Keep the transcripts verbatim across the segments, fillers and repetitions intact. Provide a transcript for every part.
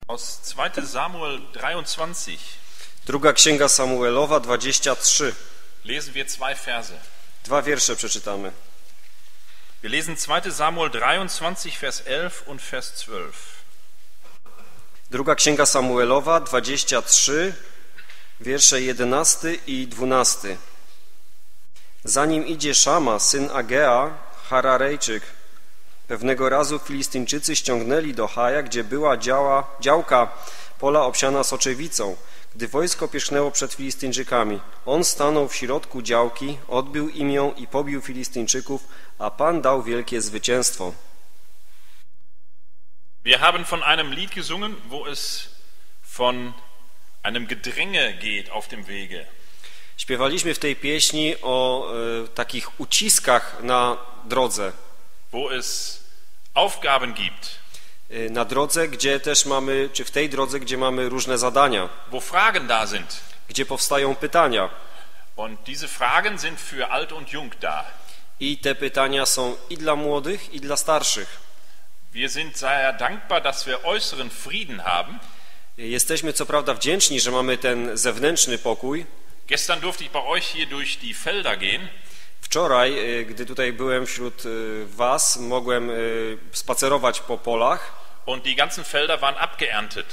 Aus zweiter Samuel dreiundzwanzig. Druga Księga Samuelowa, dwadzieścia trzy. Lesen wir zwei Verse. Dwa wiersze przeczytamy. Wir lesen zweiter Samuel dreiundzwanzig, Vers elf und Vers zwölf. Druga Księga Samuelowa, dwadzieścia trzy, wiersze jedenasty i dwunasty. Zanim idzie Szama, syn Agea, Hararejczyk, pewnego razu Filistyńczycy ściągnęli do Haja, gdzie była działa, działka pola obsiana soczewicą. Gdy wojsko pierzchnęło przed Filistyńczykami, on stanął w środku działki, odbił im ją i pobił Filistyńczyków, a Pan dał wielkie zwycięstwo. Wir haben von einem Lied gesungen, wo es von einem Gedränge geht auf dem Wege. Śpiewaliśmy w tej pieśni o e, takich uciskach na drodze. Wo es Aufgaben gibt. E, na drodze, gdzie też mamy, czy w tej drodze, gdzie mamy różne zadania. Wo Fragen da sind. Gdzie powstają pytania. Und diese Fragen sind für alt und jung da. I te pytania są i dla młodych, i dla starszych. Wir sind sehr dankbar, dass wir äußeren Frieden haben. Jesteśmy co prawda wdzięczni, że mamy ten zewnętrzny pokój. Gestern durfte ich bei euch hier durch die Felder gehen. Wczoraj, gdy tutaj byłem wśród was, mogłem spacerować po polach. Und die ganzen Felder waren abgeerntet.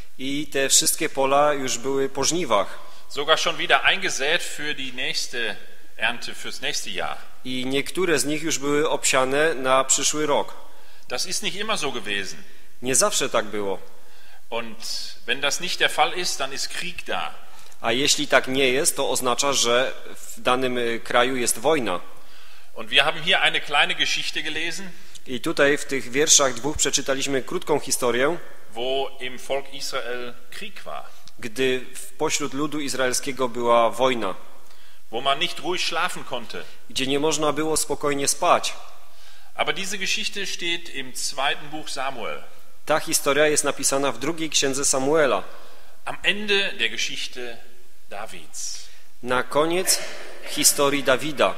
I te wszystkie pola już były po żniwach. Sogar schon wieder eingesät für die nächste Ernte, fürs nächste Jahr. I niektóre z nich już były obsiane na przyszły rok. Das ist nicht immer so gewesen. Nie zawsze tak było. Und wenn das nicht der Fall ist, dann ist Krieg da. A jeśli tak nie jest, to oznacza, że w danym kraju jest wojna. Und wir haben hier eine kleine Geschichte gelesen. I tutaj w tych wierszach dwóch przeczytaliśmy krótką historię, wo im Volk Israel Krieg war. Gdy pośród ludu izraelskiego była wojna. Wo man nicht ruhig schlafen konnte. Gdzie nie można było spokojnie spać. Aber diese Geschichte steht im zweiten Buch Samuel. Ta historia jest napisana w drugiej księdze Samuela. Am Ende der Geschichte Davids. Na koniec historii Dawida.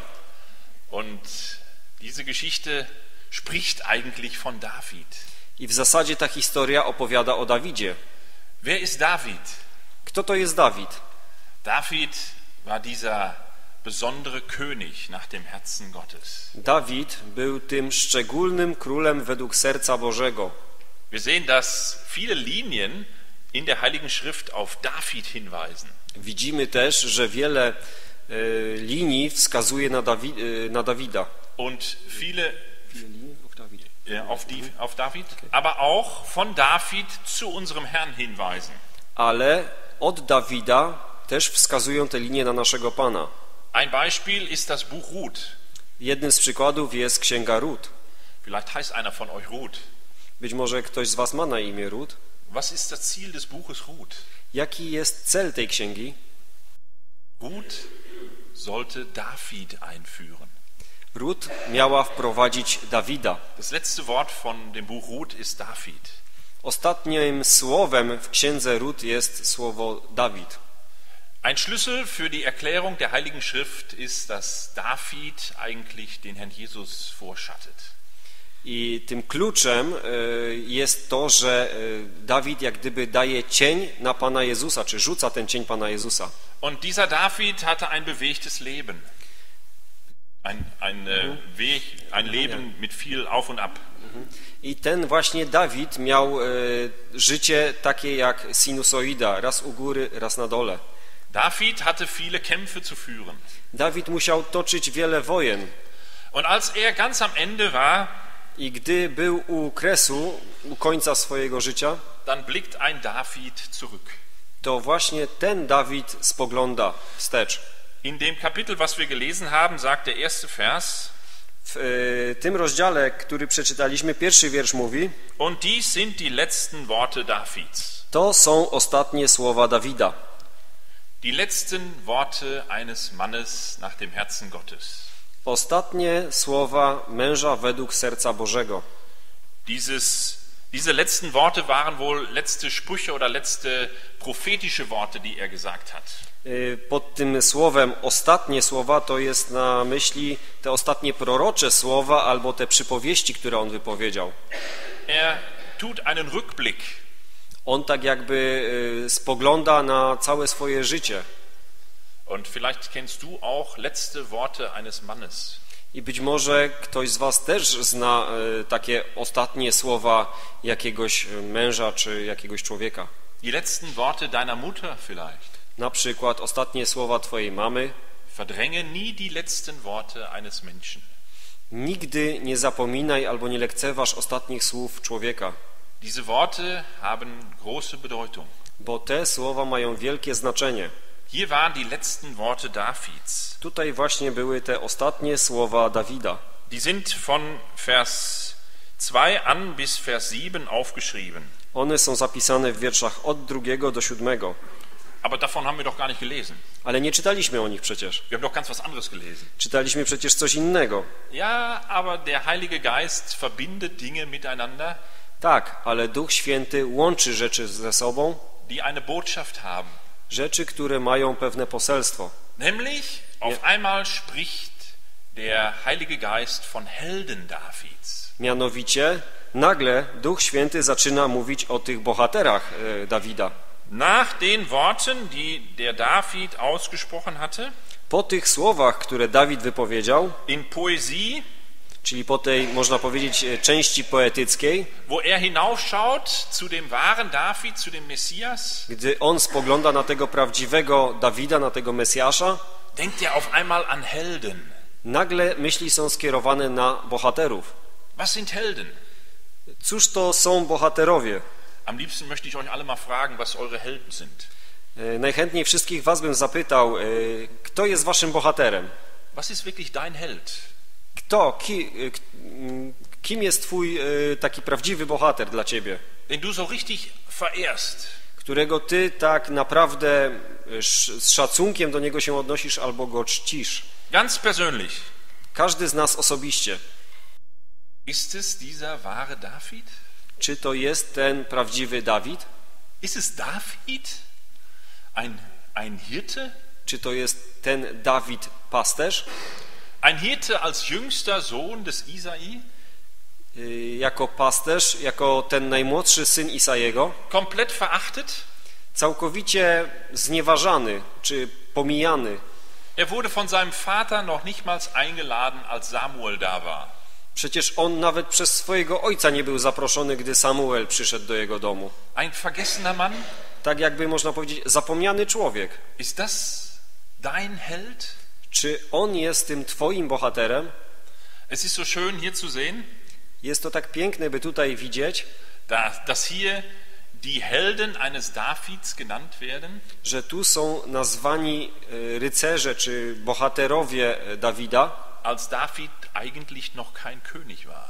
Und diese Geschichte spricht eigentlich von David. I w zasadzie ta historia opowiada o Dawidzie. Wer ist David? Kto to jest Dawid? David war dieser besondere König nach dem Herzen Gottes. Dawid był tym szczególnym królem według serca Bożego. Wir sehen, dass viele Linien in der Heiligen Schrift auf David hinweisen. Widzimy też, że wiele e, linii wskazuje na, Dawi, e, na Dawida. Und viele, viele Linien auf David. Ja, auf, die, auf David, okay. Aber auch von David zu unserem Herrn hinweisen. Ale od Dawida też wskazują te linie na naszego Pana. Ein Beispiel ist das Buch Ruth. Jednym z przykładów jest Księga Rut. Vielleicht heißt einer von euch Ruth. Być może ktoś z was ma na imię Rut. Was ist das Ziel des Buches Ruth? Jaki jest cel tej księgi? Ruth sollte David einführen. Rut miała wprowadzić Dawida. Das letzte Wort von dem Buch Ruth ist David. Ostatnim słowem w księdze Rut jest słowo Dawid. Ein Schlüssel für die Erklärung der Heiligen Schrift ist, dass David eigentlich den Herrn Jesus vorschattet. I tym kluczem jest to, że Dawid jak gdyby daje cień na Pana Jezusa, czy rzuca ten cień Pana Jezusa. Und dieser David hatte ein bewegtes Leben. Ein, ein, mhm. Weg, ein Leben mit viel auf und ab. I ten właśnie Dawid miał życie takie jak sinusoida, raz u góry, raz na dole. David hatte viele Kämpfe zu führen. Dawid musiał toczyć wiele wojen. Und als er ganz am Ende war, i gdy był u kresu, u końca swojego życia, dann blickt ein David zurück. To właśnie ten Dawid spogląda wstecz. In dem Kapitel, was wir gelesen haben, sagt der erste Vers. W y, tym rozdziale, który przeczytaliśmy, pierwszy wiersz mówi: Und dies sind die letzten Worte Davids. To są ostatnie słowa Dawida. Die letzten Worte eines Mannes nach dem Herzen Gottes. Ostatnie słowa męża według serca Bożego. Dieses, diese letzten Worte waren wohl letzte Sprüche oder letzte prophetische Worte, die er gesagt hat. Pod tym słowem ostatnie słowa to jest na myśli te ostatnie prorocze słowa albo te przypowieści, które on wypowiedział. Er tut einen Rückblick. On tak jakby y, spogląda na całe swoje życie. Und vielleicht kennst du auch letzte Worte eines Mannes. I być może ktoś z was też zna y, takie ostatnie słowa jakiegoś męża czy jakiegoś człowieka. Die letzten Worte deiner Mutter vielleicht. Na przykład ostatnie słowa twojej mamy. Verdränge nie die letzten Worte eines Menschen. Nigdy nie zapominaj albo nie lekceważ ostatnich słów człowieka. Diese Worte haben große Bedeutung. Bo te słowa mają wielkie znaczenie. Hier waren die letzten Worte Davids. Tutaj właśnie były te ostatnie słowa Dawida. Die sind von Vers zwei an bis Vers sieben aufgeschrieben. One są zapisane w wierszach od drugiego do siódmego. Aber davon haben wir doch gar nicht gelesen. Ale nie czytaliśmy o nich przecież. Wir haben doch ganz was anderes gelesen. Czytaliśmy przecież coś innego. Ja, aber der Heilige Geist verbindet Dinge miteinander, Tak, ale Duch Święty łączy rzeczy ze sobą, die eine Botschaft haben. rzeczy, które mają pewne poselstwo. Nämlich, auf einmal spricht der Heilige Geist von Helden Davids. Mianowicie, nagle Duch Święty zaczyna mówić o tych bohaterach e, Dawida. Nach den Worten, die der David ausgesprochen hatte, Po tych słowach, które Dawid wypowiedział, in Poesie, czyli po tej, można powiedzieć, e, części poetyckiej, wo er hinausschaut zu dem wahren David, zu dem Messias, gdy on spogląda na tego prawdziwego Dawida, na tego Mesjasza, denkt er auf einmal an Helden. nagle myśli są skierowane na bohaterów. Was sind Helden? Cóż to są bohaterowie? Am liebsten möchte ich euch alle mal fragen, was eure Helden sind. E, Najchętniej wszystkich was bym zapytał, e, kto jest waszym bohaterem? Was ist wirklich dein Held? Kto, ki, e, k- m, kim jest twój e, taki prawdziwy bohater dla ciebie? Den du so richtig verehrst. Którego ty tak naprawdę e, sz- z szacunkiem do niego się odnosisz albo go czcisz. Ganz persönlich. Każdy z nas osobiście. Ist es dieser wahre David? Czy to jest ten prawdziwy Dawid? Ist es David? Ein, ein Hirte? Czy to jest ten Dawid pasterz? Ein Hirte als jüngster Sohn des Isai? Y, Jako pasterz, jako ten najmłodszy syn Isajego? Komplett verachtet? Całkowicie znieważany czy pomijany. Er wurde von seinem Vater noch nichtmals eingeladen, als Samuel da war. Przecież on nawet przez swojego ojca nie był zaproszony, gdy Samuel przyszedł do jego domu. Ein vergessener Mann? Tak jakby można powiedzieć, zapomniany człowiek. Ist das dein Held? Czy on jest tym twoim bohaterem? Es ist so schön hier zu sehen, Jest to tak piękne, by tutaj widzieć, dass, dass hier die Helden eines Davids genannt werden, że tu są nazwani y, rycerze czy bohaterowie Dawida als David eigentlich noch kein König war.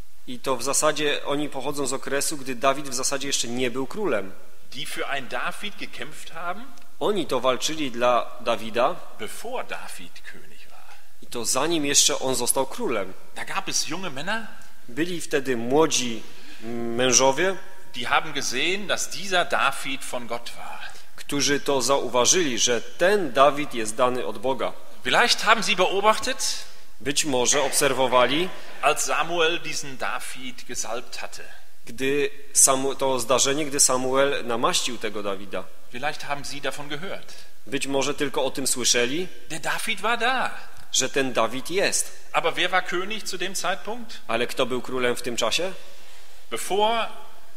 i to w zasadzie oni pochodzą z okresu, gdy Dawid w zasadzie jeszcze nie był królem. Die für ein David gekämpft haben, Oni to walczyli dla Dawida bevor David König war. i to zanim jeszcze on został królem. Da gab es junge Männer, Byli wtedy młodzi mm, mężowie, die haben gesehen, dass dieser David von Gott war. którzy to zauważyli, że ten Dawid jest dany od Boga. Vielleicht haben sie beobachtet, Być może obserwowali, als Samuel diesen David gesalbt hatte. gdy Samu, to zdarzenie, gdy Samuel namaścił tego Dawida. Vielleicht haben sie davon gehört. Być może tylko o tym słyszeli, Der David war da. że ten Dawid jest. Aber wer war König zu dem Zeitpunkt? Ale kto był królem w tym czasie? Bevor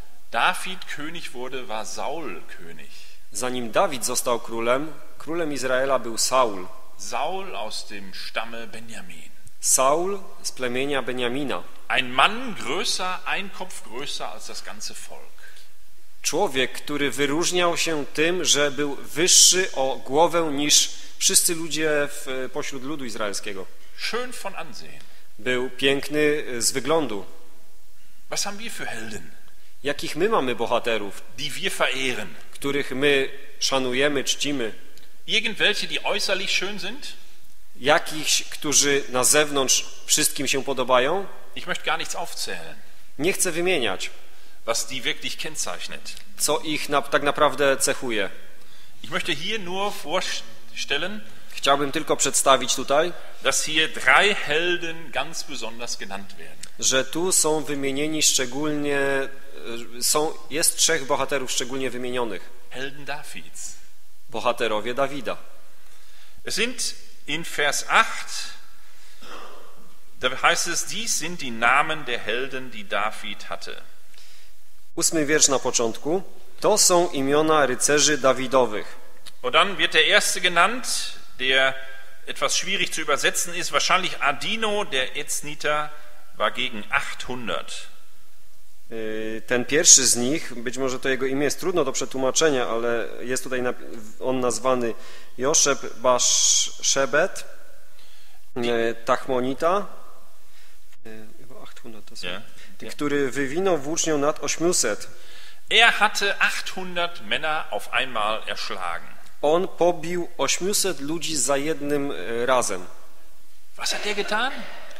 David König wurde, war Saul König. Zanim Dawid został królem, królem Izraela był Saul. Saul aus dem Stamme Benjamin. Saul z plemienia Beniamina. Ein Mann größer, ein Kopf größer als das ganze Volk. Człowiek, który wyróżniał się tym, że był wyższy o głowę niż wszyscy ludzie w, pośród ludu izraelskiego. Schön von Ansehen. Był piękny z wyglądu. Was haben wir für Helden, Jakich my mamy bohaterów, die wir verehren? których my szanujemy, czcimy? Irgendwelche, die äußerlich schön sind? Jakichś, którzy na zewnątrz wszystkim się podobają? Ich möchte gar nichts aufzählen, Nie chcę wymieniać, was die wirklich kennzeichnet. co ich na, tak naprawdę cechuje. Ich möchte hier nur vorstellen, Chciałbym tylko przedstawić tutaj, dass hier drei Helden ganz besonders genannt werden. że tu są wymienieni szczególnie, są, jest trzech bohaterów szczególnie wymienionych. Helden Davids. Bohaterowie Dawida. Es sind in Vers acht, da heißt es, dies sind die Namen der Helden, die David hatte. Ósmy wiersz na początku. To są imiona rycerzy Dawidowych. Und dann wird der erste genannt, der etwas schwierig zu übersetzen ist. Wahrscheinlich Adino, der Ezniter, war gegen achthundert. Ten pierwszy z nich, być może to jego imię jest trudno do przetłumaczenia, ale jest tutaj on nazwany Joszeb Baszszebet, Tachmonita, który wywinął włócznią nad osiemset. Er hatte achthundert Männer auf einmal erschlagen. On pobił osiemset ludzi za jednym razem. Was hat er getan?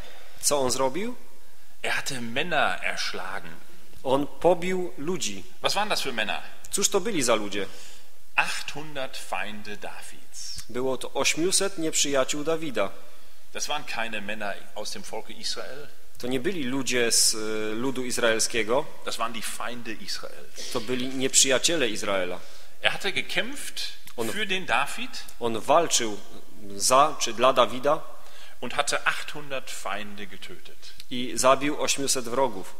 Co on zrobił? Er hatte Männer erschlagen. On pobił ludzi. Was waren das für Männer? Cóż to byli za ludzie? achthundert Feinde Davids. Było to osiemset nieprzyjaciół Dawida. Das waren keine Männer aus dem Volke Israel. To nie byli ludzie z ludu izraelskiego. Das waren die Feinde Israels. To byli nieprzyjaciele Izraela. Er hatte gekämpft on, für den David. On walczył za czy dla Dawida. Und hatte achthundert Feinde getötet. I zabił osiemset wrogów.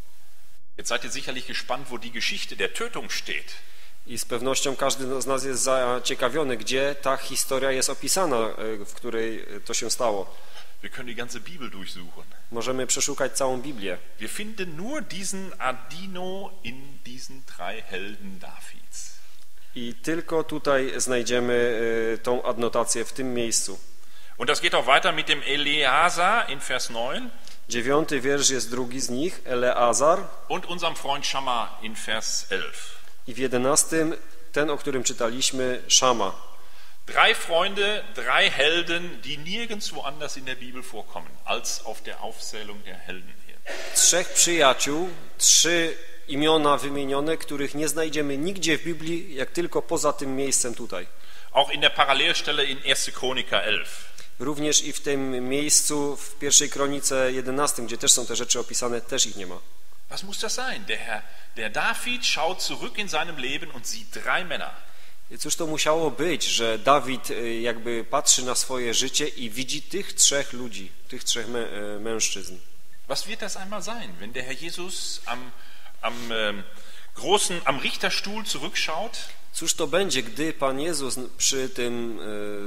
Jetzt seid ihr sicherlich gespannt, wo die Geschichte der Tötung steht. I z pewnością każdy z nas jest zaciekawiony, gdzie ta historia jest opisana, w której to się stało. Wir können die ganze Bibel durchsuchen. Możemy przeszukać całą Biblię. Wir finden nur diesen Adino in diesen drei Helden Davids. I tylko tutaj znajdziemy tą adnotację w tym miejscu. Und das geht auch weiter mit dem Eleazar in Vers neun. Dziewiąty wiersz jest drugi z nich, Eleazar. Und unserem Freund Schamma in Vers elf. I w jedenastym ten, o którym czytaliśmy, Szama. Drei Freunde, drei Helden, die nirgendwo anders in der Bibel vorkommen, als auf der Aufzählung der Helden hier. Trzech przyjaciół, trzy imiona wymienione, których nie znajdziemy nigdzie w Biblii, jak tylko poza tym miejscem tutaj. Auch in der Parallelstelle in erster Chroniker elf. Również i w tym miejscu w pierwszej kronice jedenastym, gdzie też są te rzeczy opisane, też ich nie ma. Was muss das sein? Der Herr, der David schaut zurück in seinem Leben und sieht drei Männer. Cóż to musiało być, że Dawid jakby patrzy na swoje życie i widzi tych trzech ludzi, tych trzech mę mężczyzn. Was wird das einmal sein, wenn der Herr Jesus am, am ähm, großen, am Richterstuhl zurückschaut? Cóż to będzie, gdy Pan Jezus przy tym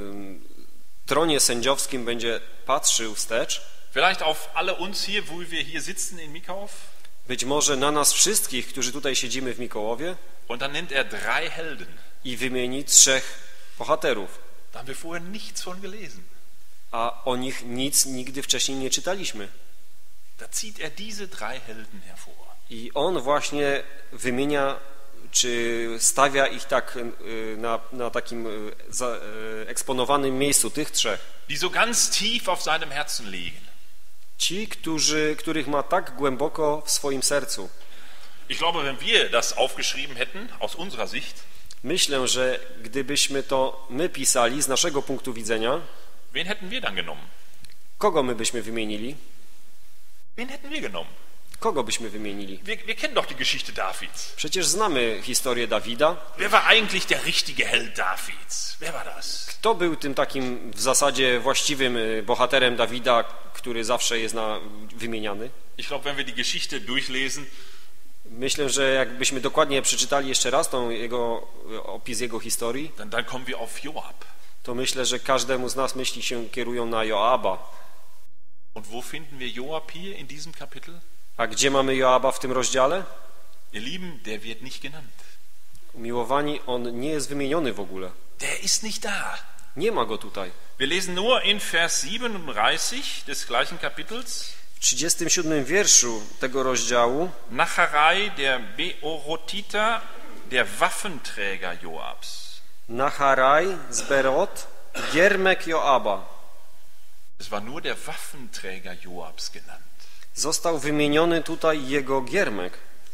e, tronie sędziowskim będzie patrzył wstecz? Vielleicht auf alle uns hier, wo wir hier sitzen in Mikołów? Być może na nas wszystkich, którzy tutaj siedzimy w Mikołowie. Und dann nennt er drei Helden. I wymieni trzech bohaterów. Da haben wir vorher nichts von gelesen. A o nich nic nigdy wcześniej nie czytaliśmy. Da zieht er diese drei Helden hervor. I on właśnie wymienia, czy stawia ich tak na, na takim eksponowanym miejscu, tych trzech. Die so ganz tief auf seinem Herzen liegen. Ci, którzy, których ma tak głęboko w swoim sercu. Ich glaube, wenn wir das aufgeschrieben hätten, aus unserer Sicht, myślę, że gdybyśmy to my pisali z naszego punktu widzenia, wen hätten wir dann genommen? Kogo my byśmy wymienili? Wen hätten wir genommen? Kogo byśmy wymienili? Wir, wir kennen doch die Geschichte Davids. Przecież znamy historię Dawida. Wer war eigentlich der richtige Held Davids? Wer war das? Kto był tym takim w zasadzie właściwym bohaterem Dawida, który zawsze jest na, wymieniany? Ich glaube, wenn wir die Geschichte durchlesen, myślę, że jakbyśmy dokładnie przeczytali jeszcze raz tą jego, opis jego historii, dann, dann kommen wir auf Joab. To myślę, że każdemu z nas myśli się kierują na Joaba. Und wo finden wir Joab hier in diesem Kapitel? A gdzie mamy Joaba w tym rozdziale? Ihr Lieben, der wird nicht genannt. Umiłowani, on nie jest wymieniony w ogóle. Der ist nicht da. Nie ma go tutaj. Wir lesen nur in Vers siebenunddreißig des gleichen Kapitels. W trzydziestym siódmym wierszu tego rozdziału Nacharai, der Beorotita, der Waffenträger Joabs. Nacharai z Berot, giermek Joaba. Es war nur der Waffenträger Joabs genannt. Został wymieniony tutaj jego giermek.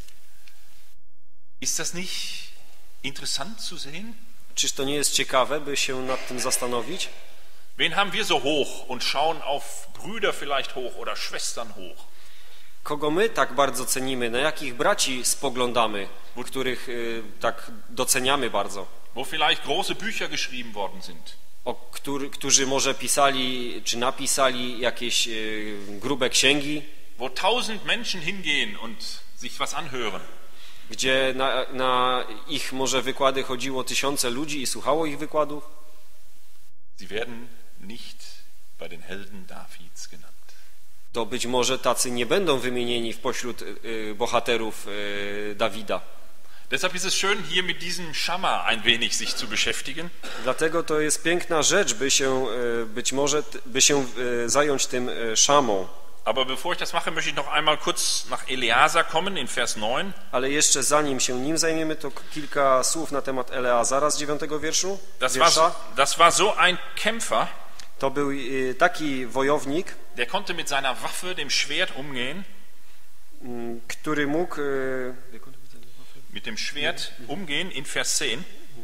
Ist das nicht interessant zu sehen? Czyż to nie jest ciekawe, by się nad tym zastanowić? Wen haben wir so hoch und schauen auf Brüder vielleicht hoch oder Schwestern hoch? Kogo my tak bardzo cenimy, na jakich braci spoglądamy, których y, tak doceniamy bardzo, Wo vielleicht große Bücher geschrieben worden sind. o który, którzy może pisali czy napisali jakieś y, grube księgi, Wo tausend Menschen hingehen und sich was anhören. gdzie na, na ich może wykłady chodziło tysiące ludzi i słuchało ich wykładów. Sie werden nicht bei den Helden Davids genannt. To być może tacy nie będą wymienieni w pośród y, bohaterów y, Dawida. Deshalb ist es schön, hier mit diesem Schamma ein wenig sich zu beschäftigen. Dlatego to jest piękna rzecz, by się y, być może by się y, zająć tym y, Szamą. Aber bevor ich das mache, möchte ich noch einmal kurz nach Eleazar kommen in Vers neun. Ale jeszcze zanim się nim zajmiemy, to kilka słów na temat Eleazara z dziewiątego wierszu. Das war, so, das war so ein Kämpfer, To był y, taki wojownik, der konnte mit seiner Waffe, dem Schwert, umgehen. y, który mógł y, Mit dem Schwert umgehen in Vers zehn.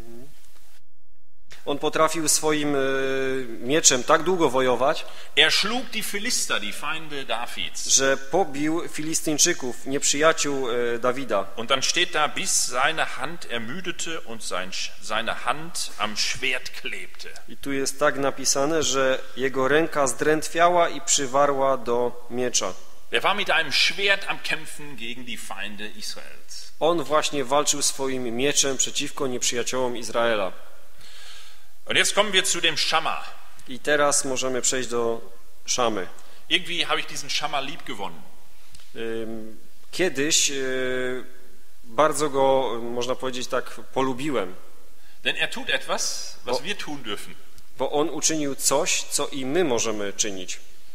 on potrafił swoim y, mieczem tak długo wojować, Er schlug die Philister, die Feinde Davids. że pobił Filistyńczyków, nieprzyjaciół y, Dawida. Und dann steht da, bis seine Hand ermüdete und sein, seine Hand am Schwert klebte. I tu jest tak napisane, że jego ręka zdrętwiała i przywarła do miecza. Er war mit einem Schwert am Kämpfen gegen die Feinde Israels. On właśnie walczył swoim mieczem przeciwko nieprzyjaciołom Izraela. Und jetzt kommen wir zu dem Schamma. I teraz możemy przejść do Szamy. Irgendwie habe ich diesen Schamma lieb gewonnen. Ym, Kiedyś y, bardzo go, można powiedzieć tak, polubiłem, Denn er tut etwas, was Bo- wir tun dürfen. bo on uczynił coś, co i my możemy czynić.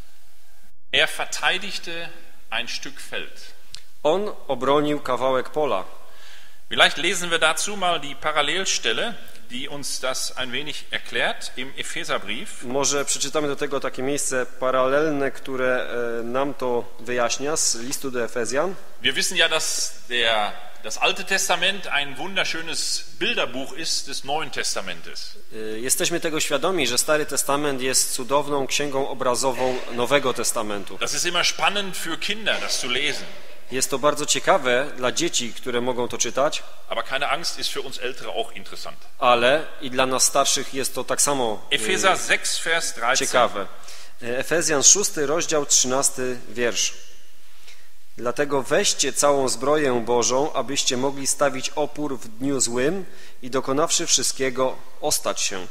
Er verteidigte ein Stück Feld. On obronił kawałek pola. Vielleicht lesen wir dazu mal die Parallelstelle, die uns das ein wenig erklärt im Epheserbrief. Może przeczytamy do tego takie miejsce paralelne, które e, nam to wyjaśnia z listu do Efezjan. Wir wissen ja, dass der, das Alte Testament ein wunderschönes Bilderbuch ist des Neuen Testamentes. E, Jesteśmy tego świadomi, że Stary Testament jest cudowną księgą obrazową Nowego Testamentu. Das ist immer spannend für Kinder, das zu lesen. Jest to bardzo ciekawe dla dzieci, które mogą to czytać, Aber keine Angst, ist für uns Ältere auch interessant. ale i dla nas starszych jest to tak samo Epheser sechs, Vers e, dreizehn. ciekawe. E, Efezjan szósty rozdział trzynasty wiersz. Dlatego weźcie całą zbroję Bożą, abyście mogli stawić opór w dniu złym i dokonawszy wszystkiego ostać się.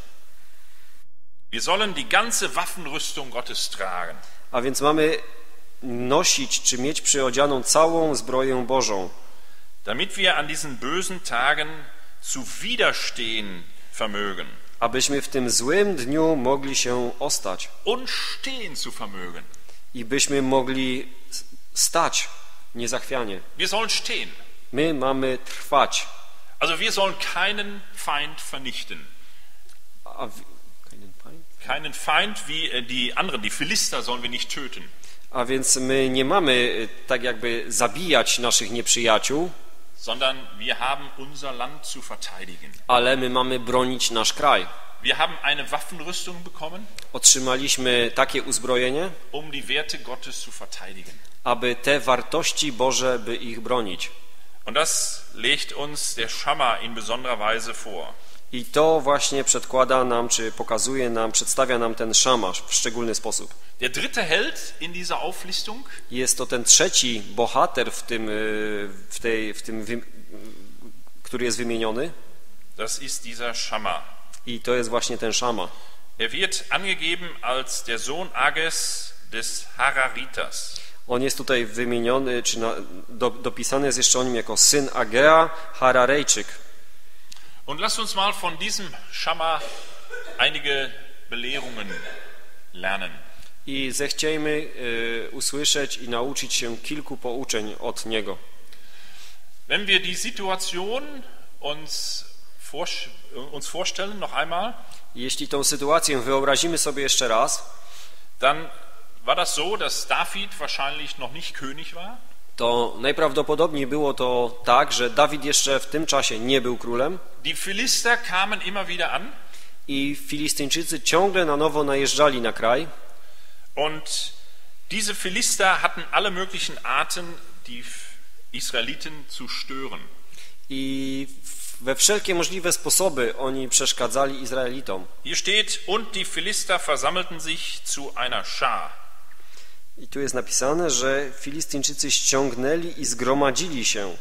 Wir sollen die ganze Waffenrüstung Gottes tragen. A więc mamy nosić czy mieć przyodzianą całą zbroję Bożą, damit wir an diesen bösen Tagen zu widerstehen vermögen abyśmy w tym złym dniu mogli się ostać und stehen zu vermögen. i byśmy mogli stać niezachwianie. Wir sollen stehen. My mamy trwać. Also wir sollen keinen Feind vernichten. A w... Keinen Feind wie die anderen, die Philister sollen wir nicht töten. A więc my nie mamy tak jakby zabijać naszych nieprzyjaciół, sondern wir haben unser Land zu verteidigen. ale my mamy bronić nasz kraj. Wir haben eine Waffenrüstung bekommen, Otrzymaliśmy takie uzbrojenie, um die Werte Gottes zu verteidigen. aby te wartości Boże, by ich bronić. Und das legt uns der Schamma in besonderer Weise vor. I to właśnie przedkłada nam, czy pokazuje nam, przedstawia nam ten szamasz w szczególny sposób. Der dritte Held in dieser Auflistung Jest to ten trzeci bohater w tym, w tej, w tym który jest wymieniony, das ist dieser Schamma. i to jest właśnie ten Szama. Er wird angegeben als der Sohn Ages des Hararitas. On jest tutaj wymieniony, czy na, do, dopisany jest jeszcze o nim jako syn Agea, Hararejczyk. Und lasst uns mal von diesem Schamma einige Belehrungen lernen. I zechciejmy y, usłyszeć i nauczyć się kilku pouczeń od niego. Wenn wir die Situation uns, vor, uns vorstellen, noch einmal, Jeśli tą sytuację wyobrazimy sobie jeszcze raz, dann war das so, dass David wahrscheinlich noch nicht König war. to najprawdopodobniej było to tak, że Dawid jeszcze w tym czasie nie był królem. Die Philister kamen immer wieder an. I Filistyńczycy ciągle na nowo najeżdżali na kraj. Und diese Philister hatten alle möglichen Arten, die Israeliten zu stören. I we wszelkie możliwe sposoby oni przeszkadzali Izraelitom. Hier steht, und die Philister versammelten sich zu einer Schar. I tu jest napisane, że Filistyńczycy ściągnęli i zgromadzili się.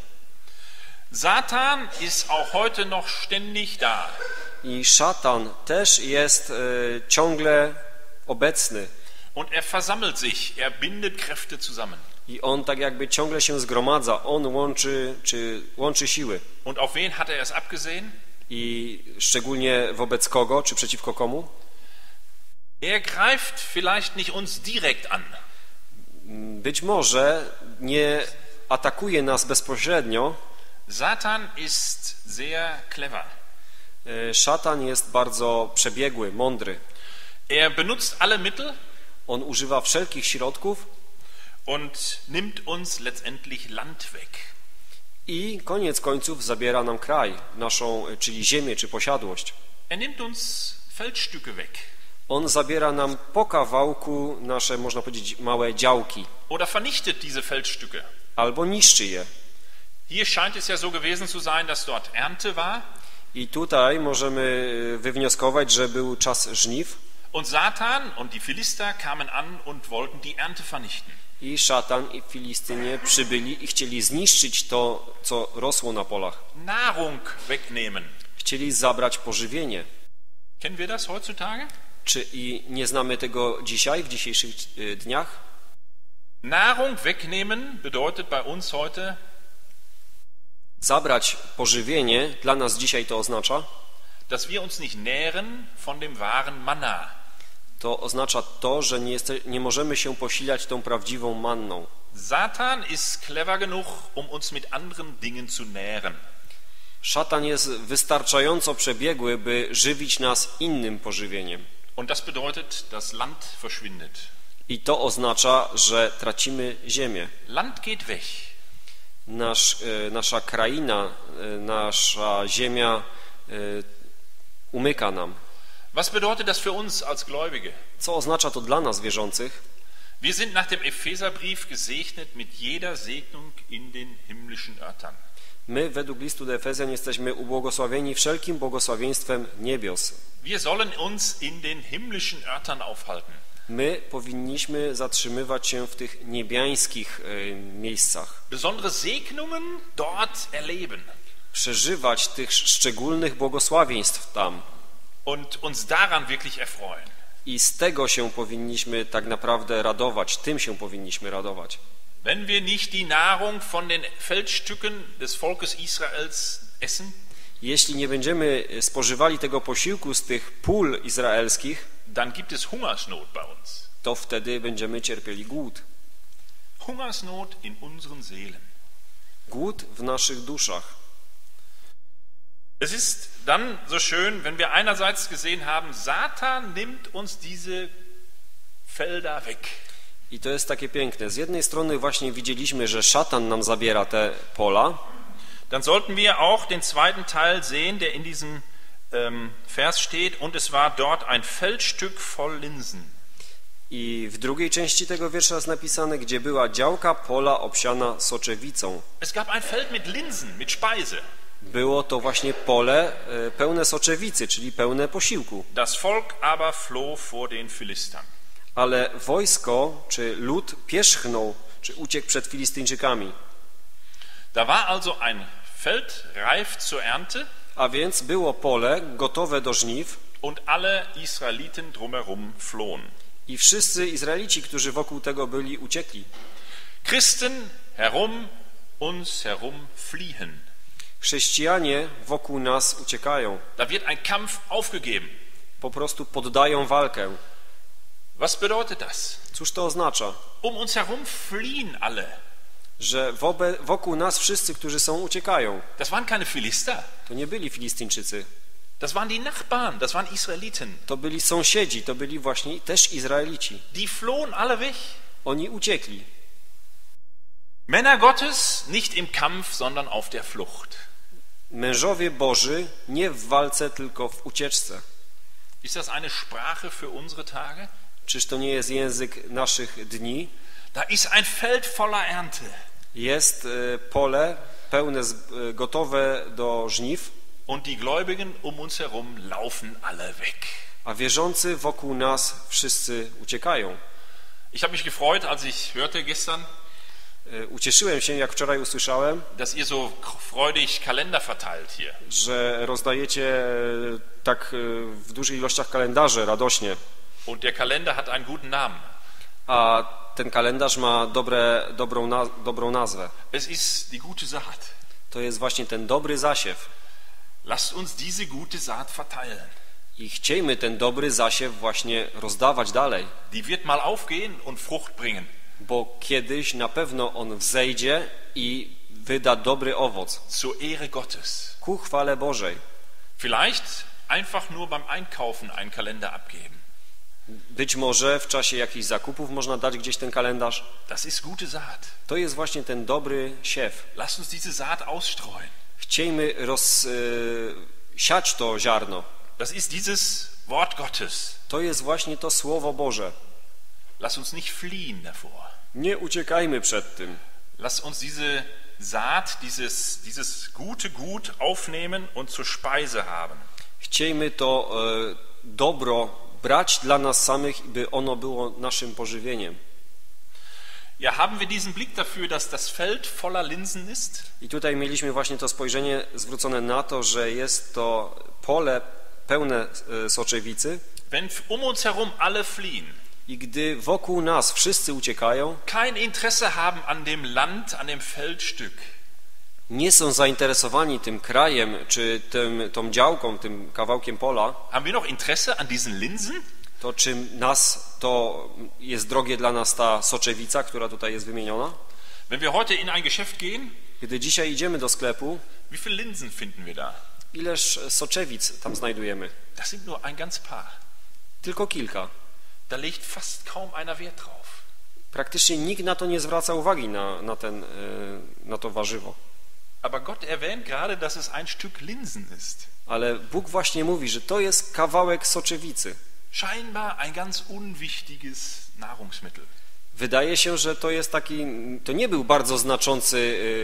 Satan ist auch heute noch ständig da. I szatan też jest e, ciągle obecny. Und er versammelt sich, er bindet Kräfte zusammen. I on tak jakby ciągle się zgromadza, on łączy, czy łączy siły. Und auf wen hat er es abgesehen? I szczególnie wobec kogo, czy przeciwko komu? Er greift vielleicht nicht uns direkt an. Być może nie atakuje nas bezpośrednio. Satan ist sehr clever. Szatan jest bardzo przebiegły, mądry. Er benutzt alle Mittel On używa wszelkich środków und nimmt uns letztendlich Land weg. i koniec końców zabiera nam kraj, naszą, czyli ziemię, czy posiadłość. Er nimmt uns Feldstücke weg. On zabiera nam po kawałku nasze, można powiedzieć, małe działki, Oder vernichtet diese Feldstücke. albo niszczy je. Hier scheint es ja so gewesen zu sein, dass dort Ernte war. I tutaj możemy wywnioskować, że był czas żniw. Und Satan und die Philister kamen an und wollten die Ernte vernichten. I szatan i Filistynie przybyli i chcieli zniszczyć to, co rosło na polach. Nahrung wegnehmen. Chcieli zabrać pożywienie. Kennen wir das heutzutage? Czy i nie znamy tego dzisiaj, w dzisiejszych dniach? Nahrung wegnehmen bedeutet bei uns heute Zabrać pożywienie dla nas dzisiaj to oznacza, dass wir uns nicht nähren von dem wahren Manna. to oznacza to, że nie, jest, nie możemy się posilać tą prawdziwą manną. Satan ist clever genug, um uns mit anderen Dingen zu nähren. Szatan jest wystarczająco przebiegły, by żywić nas innym pożywieniem. Und das bedeutet, das Land verschwindet. I to oznacza, że tracimy ziemię. Land geht weg. Nasz, e, nasza kraina, e, nasza ziemia e, umyka nam. Was bedeutet das für uns als Gläubige? Co oznacza to dla nas wierzących? Wir sind nach dem Epheserbrief gesegnet mit jeder Segnung in den himmlischen Örtern. My według listu do Efezjan jesteśmy ubłogosławieni wszelkim błogosławieństwem niebios. Wir sollen uns in den himmlischen Örtern aufhalten. My powinniśmy zatrzymywać się w tych niebiańskich e, miejscach. Besondere Segnungen dort erleben. Przeżywać tych szczególnych błogosławieństw tam. Und uns daran wirklich erfreuen. I z tego się powinniśmy tak naprawdę radować, tym się powinniśmy radować. Wenn wir nicht die Nahrung von den Feldstücken des Volkes Israels essen, Jeśli nie będziemy spożywali tego posiłku z tych pól izraelskich, dann gibt es Hungersnot bei uns. to wtedy będziemy cierpieli głód. Hungersnot in unseren Seelen. Głód w naszych duszach. Es ist dann so schön, wenn wir einerseits gesehen haben, Satan nimmt uns diese Felder weg. I to jest takie piękne. Z jednej strony właśnie widzieliśmy, że szatan nam zabiera te pola. Dann sollten wir auch den zweiten Teil sehen, der in diesem ähm, Vers steht. Und es war dort ein Feldstück voll Linsen. I w drugiej części tego wiersza jest napisane, gdzie była działka pola obsiana soczewicą. Es gab ein Feld mit Linsen, mit Speise. Było to właśnie pole e, pełne soczewicy, czyli pełne posiłku. Das Volk aber floh vor den Philistern. Ale wojsko, czy lud pierzchnął, czy uciekł przed Filistyńczykami. Da war also ein Feld reif zur Ernte. A więc było pole gotowe do żniw. Und alle Israeliten drumherum flohen. I wszyscy Izraelici, którzy wokół tego byli, uciekli. Christen herum, uns herum fliehen. Chrześcijanie wokół nas uciekają. Da wird ein Kampf aufgegeben. Po prostu poddają walkę. Was bedeutet das? Cóż to oznacza? Um uns herum fliehen alle. Że wobe, wokół nas wszyscy, którzy są, uciekają. Das waren keine Philister. To nie byli Filistyńczycy. Das waren die Nachbarn, das waren Israeliten. To byli sąsiedzi, to byli właśnie też Izraelici. Die flohen alle weg. Oni uciekli. Männer Gottes nicht im Kampf, sondern auf der Flucht. Mężowie Boży nie w walce, tylko w ucieczce. Ist das eine Sprache für unsere Tage? Czyż to nie jest język naszych dni? Da ist ein Feld voller Ernte. Jest e, pole pełne, e, gotowe do żniw, Und die Gläubigen um uns herum laufen alle weg. a wierzący wokół nas wszyscy uciekają. Ich habe mich gefreut, als ich hörte gestern, E, Ucieszyłem się, jak wczoraj usłyszałem, dass ihr so freudig Kalender verteilt hier. że rozdajecie e, tak e, w dużych ilościach kalendarze radośnie, Und der Kalender hat einen guten Namen. a ten kalendarz ma dobre, dobrą, na, dobrą nazwę. Es ist die gute Saat. To jest właśnie ten dobry zasiew. Lasst uns diese gute Saat verteilen. I chciejmy ten dobry zasiew właśnie rozdawać dalej, Die wird mal aufgehen und Frucht bringen. bo kiedyś na pewno on wzejdzie i wyda dobry owoc Zur Ehre Gottes. ku chwale Bożej. Vielleicht einfach nur beim Einkaufen einen Kalender abgeben. Być może w czasie jakichś zakupów można dać gdzieś ten kalendarz. Das ist gute Saat. To jest właśnie ten dobry siew. Lasst uns diese Saat ausstreuen. Chciejmy roz, y, siać to ziarno. Das ist dieses Wort Gottes. To jest właśnie to Słowo Boże. Lasst uns nicht fliehen davor. Nie uciekajmy przed tym. Lasst uns diese Saat, dieses, dieses gute Gut aufnehmen und zur Speise haben. Chciejmy to e, dobro brać dla nas samych, by ono było naszym pożywieniem. Ja, haben wir diesen Blick dafür, dass das Feld voller Linsen ist? I tutaj mieliśmy właśnie to spojrzenie zwrócone na to, że jest to pole pełne e, soczewicy Wenn um uns herum alle fliehen, i gdy wokół nas wszyscy uciekają, kein Interesse haben an dem Land, an dem Feldstück, nie są zainteresowani tym krajem, czy tym, tą działką, tym kawałkiem pola, haben wir noch Interesse an diesen Linsen? to czy nas to jest drogie dla nas ta soczewica, która tutaj jest wymieniona? Wenn wir heute in ein Geschäft gehen, Gdy dzisiaj idziemy do sklepu, wie viele Linsen finden wir da? ileż soczewic tam znajdujemy? Das sind nur ein ganz paar. Tylko kilka. Da legt fast kaum einer Wert drauf. Praktycznie nikt na to nie zwraca uwagi, na, na, ten, na to warzywo. Aber Gott erwähnt gerade, dass es ein Stück Linsen ist. Ale Bóg właśnie mówi, że to jest kawałek soczewicy. Scheinbar ein ganz unwichtiges Nahrungsmittel. Wydaje się, że to jest taki, to nie był bardzo znaczący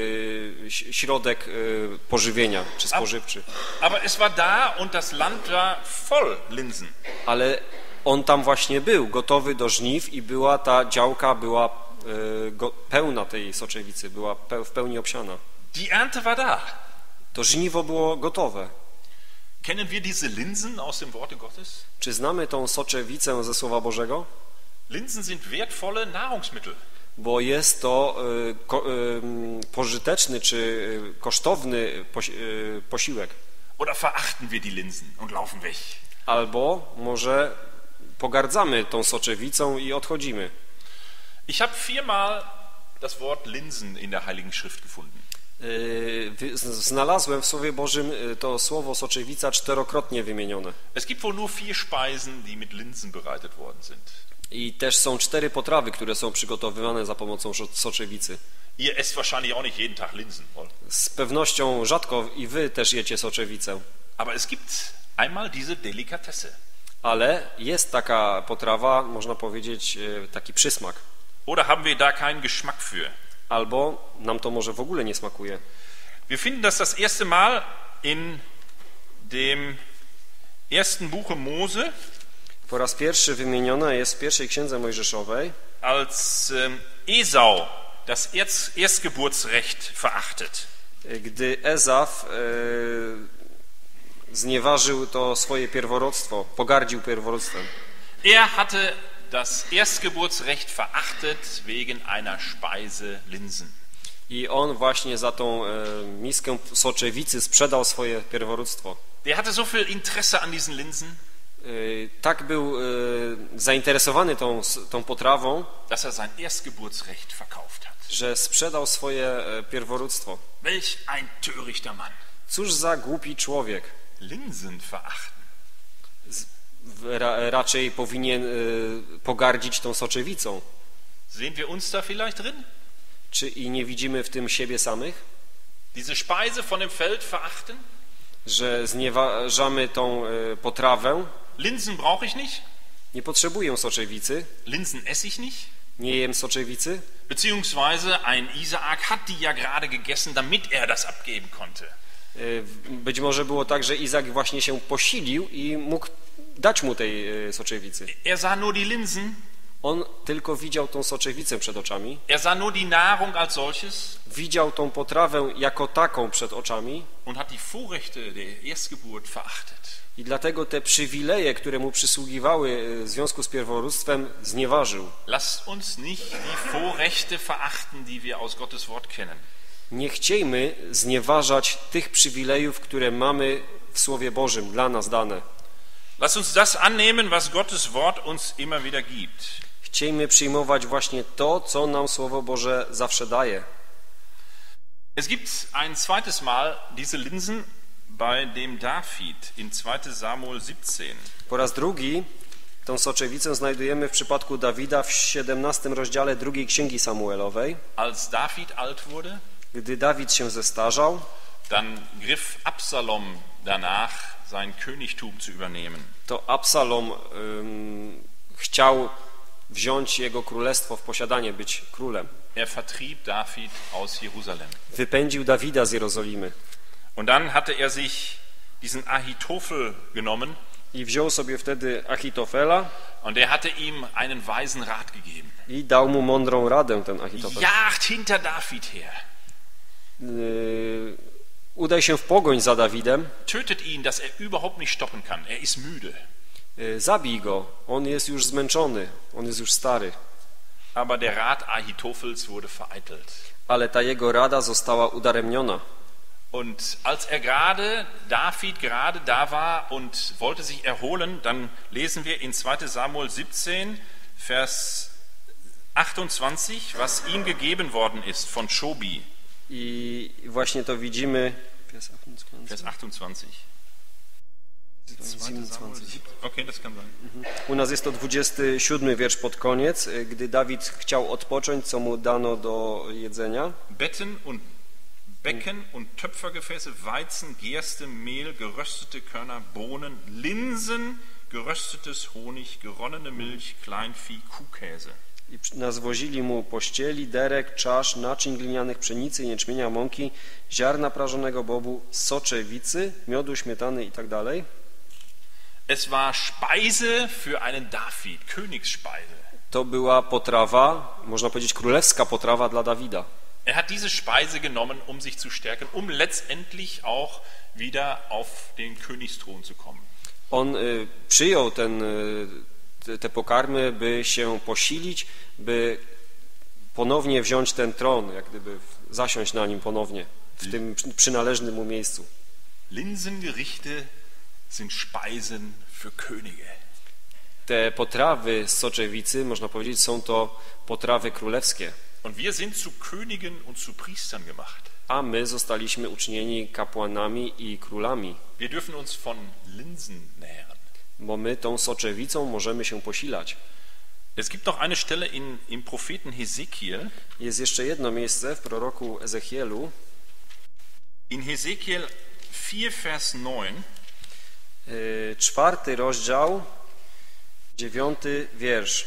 y, środek y, pożywienia czy spożywczy. Aber es war da und das Land war voll Linsen. Ale on tam właśnie był, gotowy do żniw i była ta działka była y, go, pełna tej soczewicy, była pe, w pełni obsiana. Die Ernte war da. To żniwo było gotowe. Kennen wir diese Linsen aus dem Worte Gottes? Czy znamy tą soczewicę ze Słowa Bożego? Linsen sind wertvolle Nahrungsmittel. Bo jest to y, ko, y, pożyteczny czy y, kosztowny posi, y, posiłek. Oder verachten wir die Linsen und laufen weg? Albo może pogardzamy tą soczewicą i odchodzimy. Ich habe viermal das Wort Linsen in der Heiligen Schrift gefunden. Y, znalazłem w Słowie Bożym to słowo soczewica czterokrotnie wymienione. Es gibt wohl nur vier Speisen, die mit Linsen bereitet worden sind. I też są cztery potrawy, które są przygotowywane za pomocą soczewicy. Ihr esst wahrscheinlich auch nicht jeden Tag Linsen, oder? Z pewnością rzadko i wy też jecie soczewicę. Aber es gibt einmal diese Delikatesse. Ale jest taka potrawa, można powiedzieć, taki przysmak. Oder haben wir da keinen Geschmack für? Albo nam to może w ogóle nie smakuje. Wir finden das das erste Mal in dem ersten Buche Mose. Po raz pierwszy wymieniona jest w pierwszej księdze Mojżeszowej, als Esau das Erstgeburtsrecht verachtet. Gdy Ezaf e, znieważył to swoje pierworództwo, pogardził pierworództwem. Er hatte das Erstgeburtsrecht verachtet wegen einer Speise Linsen. I on właśnie za tą e, miskę soczewicy sprzedał swoje pierworództwo. Der hatte so viel Interesse an diesen Linsen, tak był zainteresowany tą, tą potrawą, dass er sein Erstgeburtsrecht verkauft hat. że sprzedał swoje pierworództwo. Welch ein törichter Mann. Cóż za głupi człowiek. Linsen verachten. Ra, raczej powinien pogardzić tą soczewicą. Sehen wir uns da vielleicht drin? Czy i nie widzimy w tym siebie samych? Diese Speise von dem Feld verachten? Że znieważamy tą potrawę. Linsen brauche ich nicht, Nie potrzebuję soczewicy, Linsen esse ich nicht, nie jem soczewicy, beziehungsweise ein Isaak hat die ja gerade gegessen, damit er das abgeben konnte. Y, Być może było tak, że Izak właśnie się posilił i mógł dać mu tej y, soczewicy. Er sah nur die Linsen, On tylko widział tą soczewicę przed oczami, er sah nur die Nahrung als solches widział tą potrawę jako taką przed oczami und hat die Vorrechte der Erstgeburt verachtet. i dlatego te przywileje, które mu przysługiwały w związku z pierworództwem, znieważył. Lasst uns nicht die Vorrechte verachten, die wir aus Gottes Wort kennen. Nie chciejmy znieważać tych przywilejów, które mamy w Słowie Bożym, dla nas dane. Lasst uns das annehmen, was Gottes Wort uns immer wieder gibt. Chciejmy przyjmować właśnie to, co nam Słowo Boże zawsze daje. Es gibt ein zweites Mal diese Linsen bei dem David in zweiter Samuel siebzehn. Po raz drugi tą soczewicę znajdujemy w przypadku Dawida w siedemnastym rozdziale drugiej Księgi Samuelowej. Als David alt wurde, Gdy Dawid się zestarzał, dann griff Absalom danach, sein Königtum zu übernehmen. to Absalom ym, chciał wziąć jego królestwo w posiadanie, być królem. Er vertrieb David aus Jerusalem. Wypędził Dawida z Jerozolimy Und dann hatte er sich diesen Ahitophel genommen i wziął sobie wtedy Achitofela und er hatte ihm einen weisen Rat gegeben. i dał mu mądrą radę, ten Achitofel. Jagt hinter David her. Yy, udaj się w pogoń za Dawidem, Tötet ihn, dass er überhaupt nicht stoppen kann. Er ist müde. yy, zabij go, on jest już zmęczony, on jest już stary. Aber der Rat Ahitophels wurde vereitelt. Ale ta jego rada została udaremniona. Und als er gerade, David gerade da war und wollte sich erholen, dann lesen wir in zweiter Samuel siebzehn, Vers achtundzwanzig, was ihm gegeben worden ist von Schobi. I właśnie to widzimy. Vers achtundzwanzig. Okay, das kann sein. U nas jest to dwudziesty siódmy wiersz pod koniec, gdy Dawid chciał odpocząć, co mu dano do jedzenia. Betten und Becken und Töpfergefäße, Weizen, Gerste, Mehl, geröstete Körner, Bohnen, Linsen, geröstetes Honig, geronnene Milch, Kleinvieh, Kuhkäse. I nazwozili mu pościeli, derek, czasz, naczyń glinianych, pszenicy, jęczmienia, mąki, ziarna prażonego bobu, soczewicy, miodu, śmietany i tak dalej. Es war Speise für einen David, Königsspeise. To była potrawa, można powiedzieć królewska potrawa dla Dawida. Er hat diese Speise genommen, um sich zu stärken, um letztendlich auch wieder auf den Königsthron zu kommen. On y, przyjął ten, y, te, te pokarmy, by się posilić, by ponownie wziąć ten tron, jak gdyby zasiąść na nim ponownie, w tym przynależnym mu miejscu. Linsengerichte sind Speisen für Könige. Te potrawy z soczewicy, można powiedzieć, są to potrawy królewskie. Und wir sind zu Königen und zu Priestern gemacht. A my zostaliśmy uczynieni kapłanami i królami, Wir dürfen uns von Linsen nähren. bo my tą soczewicą możemy się posilać. Es gibt noch eine Stelle in, im Propheten Hesekiel. Jest jeszcze jedno miejsce w proroku Ezechielu. In Hesekiel vier, Vers neun. Yy, czwarty rozdział, dziewiąty wiersz.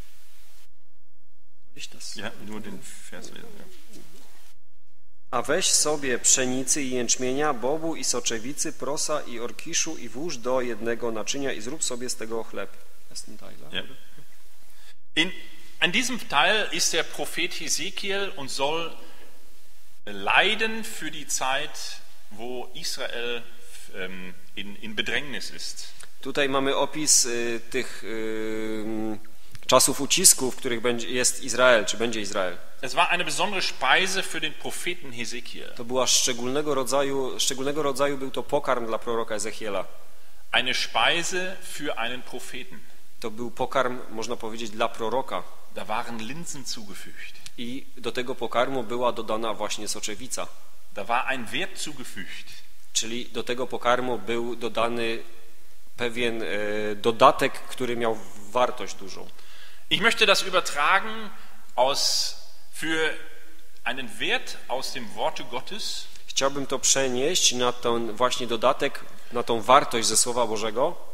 Ja, nur den Vers lesen. Ja. A weź sobie pszenicy i jęczmienia, bobu i soczewicy, prosa i orkiszu i włóż do jednego naczynia i zrób sobie z tego chleb. Ja. In, in diesem Teil ist der Prophet Hesekiel und soll leiden für die Zeit, wo Israel ähm, in, in Bedrängnis ist. Tutaj mamy opis y, tych y, czasów ucisku, w których będzie, jest Izrael, czy będzie Izrael. Es war eine besondere Speise für den Propheten Hesekiel. To była szczególnego rodzaju, szczególnego rodzaju był to pokarm dla proroka Ezechiela. Eine Speise für einen Propheten. To był pokarm, można powiedzieć, dla proroka. Da waren Linsen zugefügt. I do tego pokarmu była dodana właśnie soczewica. Da war ein Wert zugefügt. Czyli do tego pokarmu był dodany pewien e, dodatek, który miał wartość dużą. Ich möchte das übertragen aus für einen Wert aus dem Worte Gottes. Chciałbym to przenieść na ten właśnie dodatek, na tą wartość ze Słowa Bożego.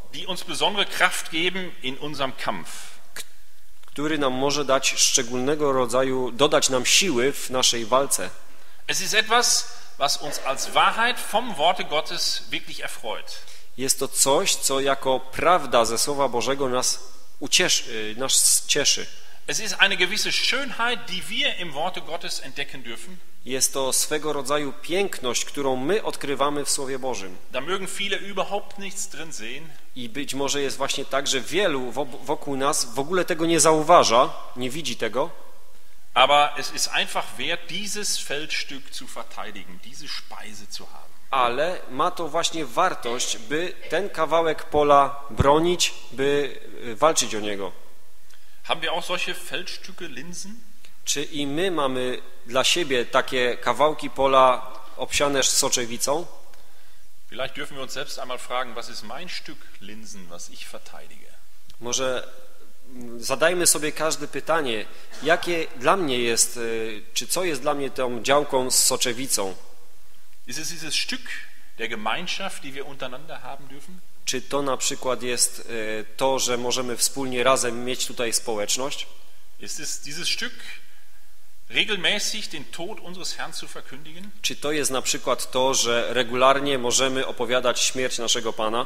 die uns besondere Kraft geben in unserem Kampf. który nam może dać szczególnego rodzaju, dodać nam siły w naszej walce. Es ist etwas, was uns als Wahrheit vom Worte Gottes wirklich erfreut. Jest to coś, co jako prawda ze Słowa Bożego nas ucieszy, nas cieszy. Es ist eine gewisse Schönheit, die wir im Worte Gottes entdecken dürfen. Jest to swego rodzaju piękność, którą my odkrywamy w Słowie Bożym. Da mögen viele überhaupt nichts drin sehen. I być może jest właśnie tak, że wielu wokół nas w ogóle tego nie zauważa, nie widzi tego. Aber es ist einfach wert, dieses Feldstück zu verteidigen, diese Speise zu haben. Ale ma to właśnie wartość, by ten kawałek pola bronić, by walczyć o niego. Haben wir auch solche Feldstücke, Linsen? Czy i my mamy dla siebie takie kawałki pola obsiane soczewicą? Vielleicht dürfen wir uns selbst einmal fragen, was ist mein Stück Linsen, was ich verteidige? Może zadajmy sobie każde pytanie, jakie dla mnie jest, czy co jest dla mnie tą działką z soczewicą? Ist es dieses Stück der Gemeinschaft, die wir untereinander haben dürfen? Czy to na przykład jest to, że możemy wspólnie razem mieć tutaj społeczność? Ist es dieses Stück, regelmäßig den Tod unseres Herrn zu verkündigen? Czy to jest na przykład to, że regularnie możemy opowiadać śmierć naszego Pana?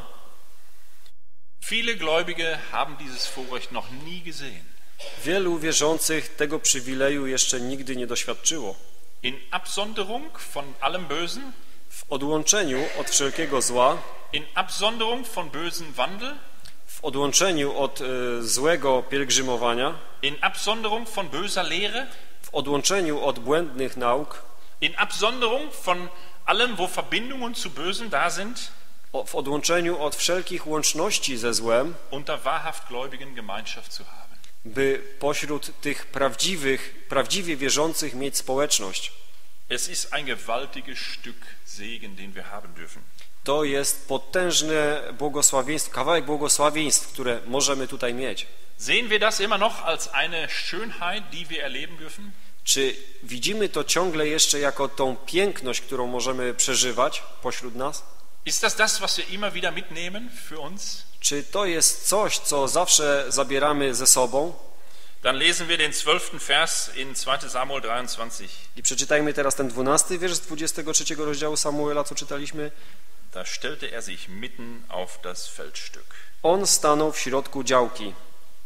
Viele Gläubige haben dieses Vorrecht noch nie gesehen. Wielu wierzących tego przywileju jeszcze nigdy nie doświadczyło. In Absonderung von allem Bösen, w odłączeniu od wszelkiego zła, in Absonderung von bösen Wandel, w odłączeniu od y, złego pielgrzymowania, in Absonderung von böser Lehre, w odłączeniu od błędnych nauk, in Absonderung von allem, wo Verbindungen zu Bösen da sind, o, w odłączeniu od wszelkich łączności ze złem, unter wahrhaft Gläubigen Gemeinschaft zu haben. By pośród tych prawdziwych, prawdziwie wierzących mieć społeczność. Es ist ein gewaltiges Stück Segen, den wir haben dürfen. To jest potężne błogosławieństwo, kawałek błogosławieństw, które możemy tutaj mieć. Sehen wir das immer noch als eine Schönheit, die wir erleben dürfen? Czy widzimy to ciągle jeszcze jako tą piękność, którą możemy przeżywać pośród nas? Ist das das, was wir immer wieder mitnehmen für uns? Czy to jest coś, co zawsze zabieramy ze sobą? Dann lesen wir den zwölften Vers in zweiter Samuel dreiundzwanzig. I przeczytajmy teraz ten dwunasty wiersz z dwudziestego trzeciego rozdziału Samuela, co czytaliśmy. Da stellte er sich mitten auf das Feldstück. On stanął w środku działki.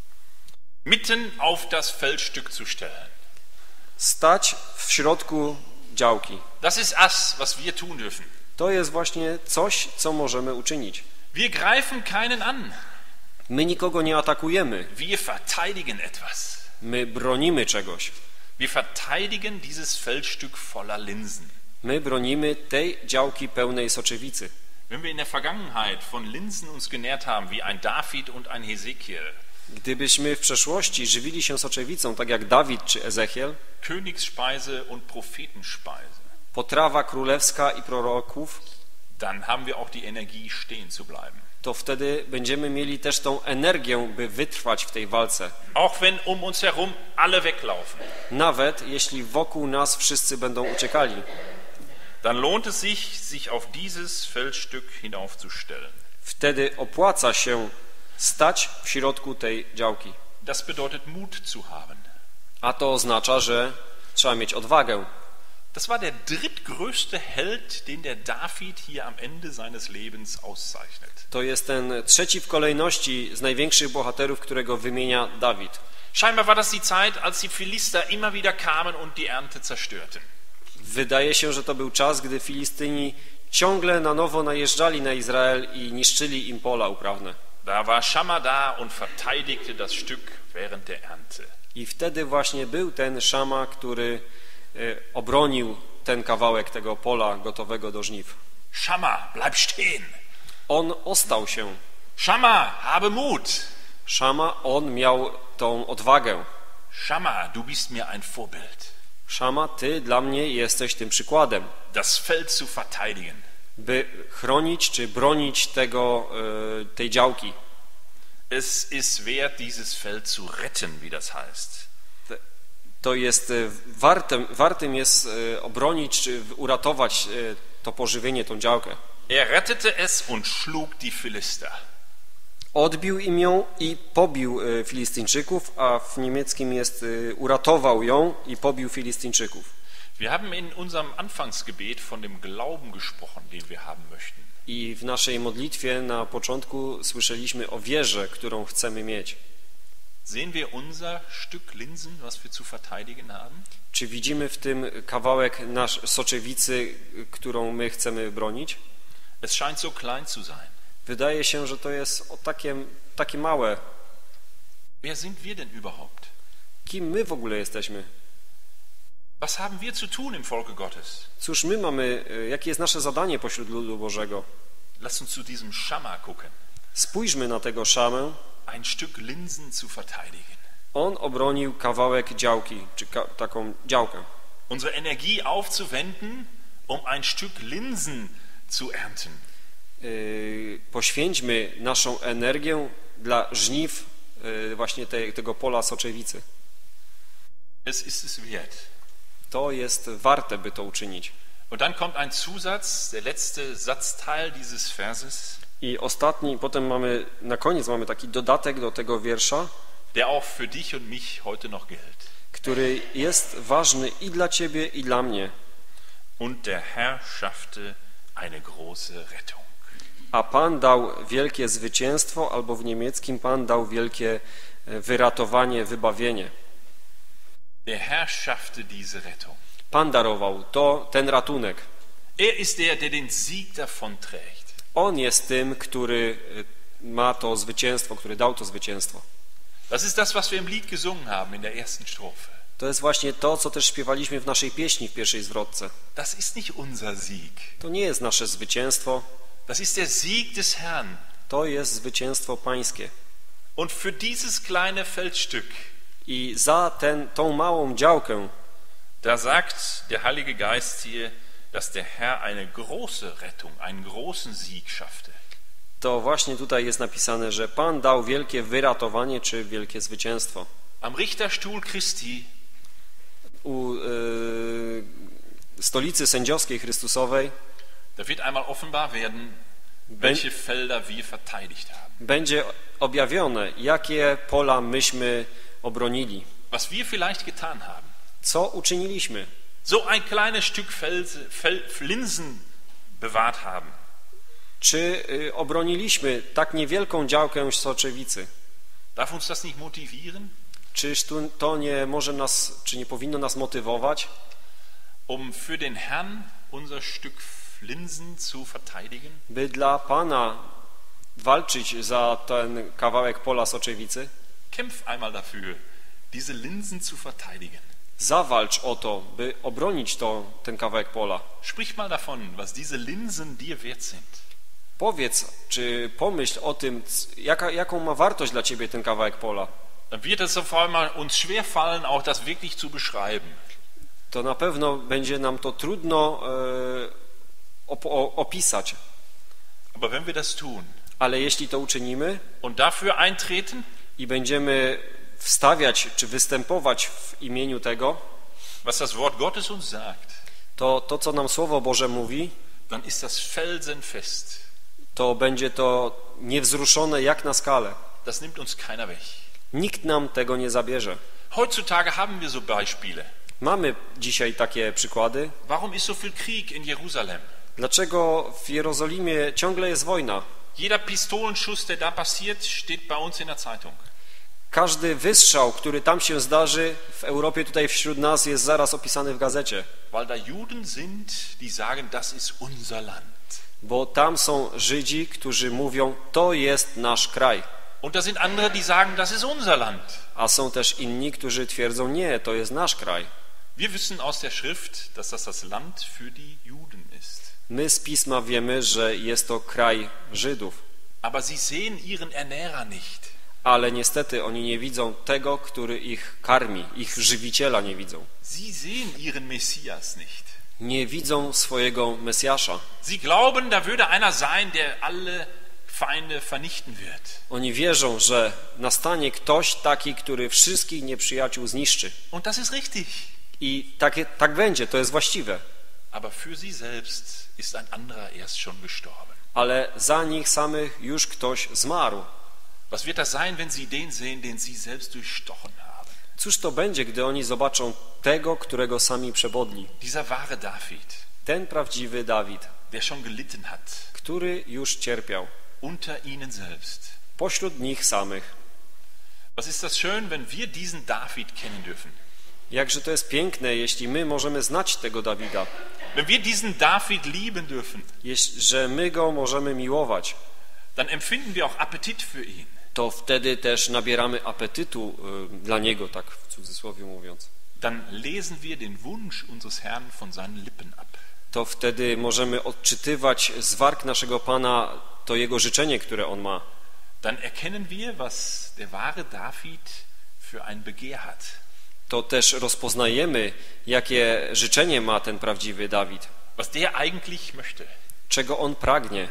Mitten auf das Feldstück zu stellen. Stać w środku działki. Das ist das, was wir tun dürfen. To jest właśnie coś, co możemy uczynić. Wir greifen keinen an. My nikogo nie atakujemy. Wir verteidigen etwas. My bronimy czegoś. Wir verteidigen dieses Feldstück voller Linsen. My bronimy tej działki pełnej soczewicy. Wenn wir in der Vergangenheit von Linsen uns genährt haben, wie ein David und ein Hesekiel, gdybyśmy w przeszłości żywili się soczewicą, tak jak Dawid czy Ezechiel, Königsspeise und Prophetenspeise, potrawa królewska i proroków, dann haben wir auch die Energie, stehen zu bleiben. To wtedy będziemy mieli też tą energię, by wytrwać w tej walce. Auch wenn um uns herum alle weglaufen. Nawet jeśli wokół nas wszyscy będą uciekali. Dann lohnt es sich, sich auf dieses Feldstück hinaufzustellen. Wtedy opłaca się stać w środku tej działki. Das bedeutet Mut zu haben. A to oznacza, że trzeba mieć odwagę. Das war der drittgrößte Held, den der David hier am Ende seines Lebens auszeichnet. To jest ten trzeci w kolejności z największych bohaterów, którego wymienia Dawid. Scheinbar war das die Zeit, als die Philister immer wieder kamen und die Ernte zerstörten. Wydaje się, że to był czas, gdy Filistyni ciągle na nowo najeżdżali na Izrael i niszczyli im pola uprawne. Da war Schamma da und verteidigte das Stück während der Ernte. I wtedy właśnie był ten Szama, który obronił ten kawałek tego pola gotowego do żniw. Schamma, bleib stehen. On ostał się. Schamma, habe Mut. Szama, on miał tą odwagę. Schamma, du bist mir ein Vorbild. Szama, ty dla mnie jesteś tym przykładem. Das Feld zu verteidigen. By chronić czy bronić tego, tej działki. Es ist wert, dieses Feld zu retten, wie das heißt. To jest wartym, wartym jest obronić czy uratować to pożywienie, tą działkę. Er rettete es und schlug die Philister. Odbił im ją i pobił Filistyńczyków, a w niemieckim jest uratował ją i pobił Filistyńczyków. Wir haben in unserem Anfangsgebet von dem Glauben gesprochen, den wir haben möchten. I w naszej modlitwie na początku słyszeliśmy o wierze, którą chcemy mieć. Sehen wir unser Stück Linsen, was wir zu verteidigen haben? Czy widzimy w tym kawałek nasz soczewicy, którą my chcemy bronić? Es scheint so klein zu sein. Wydaje się, że to jest o takie, takie małe. Wer sind wir denn überhaupt? Kim my w ogóle jesteśmy? Was haben wir zu tun im Volke Gottes? Cóż my mamy, jakie jest nasze zadanie pośród ludu Bożego? Lass uns zu diesem Schammer gucken. Spójrzmy na tego Szamę. Ein Stück Linsen zu verteidigen. On obronił kawałek działki, czy ka taką działkę. Unsere Energie aufzuwenden, um ein Stück Linsen zu ernten. Yy, poświęćmy naszą energię dla żniw yy, właśnie te, tego pola soczewicy. Es ist es wert. To jest warte, by to uczynić. Und dann kommt ein Zusatz, der letzte Satzteil dieses Verses. I ostatni, potem mamy, na koniec mamy taki dodatek do tego wiersza, der auch für dich und mich heute noch gilt. Który jest ważny i dla ciebie, i dla mnie. Und der Herr schaffte eine große Rettung. A Pan dał wielkie zwycięstwo, albo w niemieckim Pan dał wielkie wyratowanie, wybawienie. Der Herr schaffte diese Rettung. Pan darował to, ten ratunek. Er ist der, der den Sieg davonträgt. On jest tym, który ma to zwycięstwo, który dał to zwycięstwo. Das ist das, was wir im Lied gesungen haben in der ersten Strophe. To jest właśnie to, co też śpiewaliśmy w naszej pieśni w pierwszej zwrotce. Das ist nicht unser Sieg. To nie jest nasze zwycięstwo. Das ist der Sieg des Herrn. To jest zwycięstwo pańskie. Und für dieses kleine Feldstück, i za ten, tą małą działkę, da sagt der Heilige Geist hier, dass der Herr eine große Rettung, einen großen Sieg schaffte. To właśnie tutaj jest napisane, że Pan dał wielkie wyratowanie czy wielkie zwycięstwo. Am Richterstuhl Christi, u y, stolicy sędziowskiej Chrystusowej, da wird einmal offenbar werden, welche Felder wir verteidigt haben. Będzie objawione, jakie pola myśmy obronili. Was wir vielleicht getan haben. Co uczyniliśmy? So ein kleines Stück Fels, Fel, Linsen bewahrt haben. Czy y, obroniliśmy tak niewielką działkę soczewicy? Darf uns das nicht motivieren? Czyż tu, to nie może nas, czy nie powinno nas motywować? Um für den Herrn unser Stück Linsen zu verteidigen? By dla Pana walczyć za ten kawałek pola soczewicy? Kämpf einmal dafür, diese Linsen zu verteidigen. Zawalcz o to, by obronić to, ten kawałek pola. Sprich mal davon, was diese Linsen dir wert sind. Powiedz, czy pomyśl o tym, jaka, jaką ma wartość dla ciebie ten kawałek pola. Dann wird es auf einmal uns schwer fallen, auch das wirklich zu beschreiben. To na pewno będzie nam to trudno e, op opisać. Aber wenn wir das tun, ale jeśli to uczynimy und dafür eintreten, i będziemy wstawiać czy występować w imieniu tego, was das Wort Gottes uns sagt, to to, co nam Słowo Boże mówi, dann ist das felsenfest. To będzie to niewzruszone jak na skalę. Das nimmt uns keiner weg. Nikt nam tego nie zabierze. Heutzutage haben wir so Beispiele. Mamy dzisiaj takie przykłady. Warum ist so viel Krieg in Jerusalem? Dlaczego w Jerozolimie ciągle jest wojna? Jeder Pistolenschuss, der da passiert, steht bei uns in der Zeitung. Każdy wystrzał, który tam się zdarzy w Europie, tutaj wśród nas, jest zaraz opisany w gazecie. Weil da Juden sind, die sagen, das ist unser Land. Bo tam są Żydzi, którzy mówią, to jest nasz kraj. Und da sind andere, die sagen, das ist unser Land. A są też inni, którzy twierdzą, nie, to jest nasz kraj. Wir wissen aus der Schrift, dass das das Land für die Juden ist. My z Pisma wiemy, że jest to kraj Żydów. Aber sie sehen ihren Ernährer nicht. Ale niestety oni nie widzą tego, który ich karmi, ich żywiciela nie widzą. Sie sehen ihren Messias nicht. Nie widzą swojego Mesjasza. Sie glauben, da würde einer sein, der alle Feinde vernichten wird. Oni wierzą, że nastanie ktoś taki, który wszystkich nieprzyjaciół zniszczy. Und das ist richtig. I tak, tak będzie, to jest właściwe. Aber für sie selbst ist ein anderer erst schon gestorben. Ale za nich samych już ktoś zmarł. Was wird das sein, wenn sie den sehen, den sie selbst durchstochen haben? Cóż to będzie, gdy oni zobaczą tego, którego sami przebodli? Dieser wahre David, Ten prawdziwy Dawid, der schon gelitten hat, który już cierpiał unter ihnen selbst. pośród nich samych. Was ist das schön, wenn wir diesen David kennen dürfen? Jakże to jest piękne, jeśli my możemy znać tego Dawida, Wenn wir diesen David lieben dürfen, jeśli, że my go możemy miłować, dann empfinden wir auch Appetit für ihn. to wtedy też nabieramy apetytu y, dla niego, tak w cudzysłowie mówiąc. Dann lesen wir den Wunsch unseres Herrn von seinen Lippen ab. To wtedy możemy odczytywać z warg naszego Pana to jego życzenie, które on ma. Dann erkennen wir, was der wahre David für ein Begehr hat. To też rozpoznajemy, jakie życzenie ma ten prawdziwy Dawid, Was der eigentlich möchte. czego on pragnie.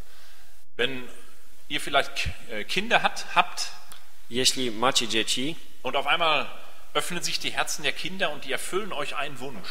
Wenn ihr vielleicht Kinder hat, habt Jeśli macie dzieci und auf einmal öffnen sich die Herzen der Kinder und die erfüllen euch einen Wunsch.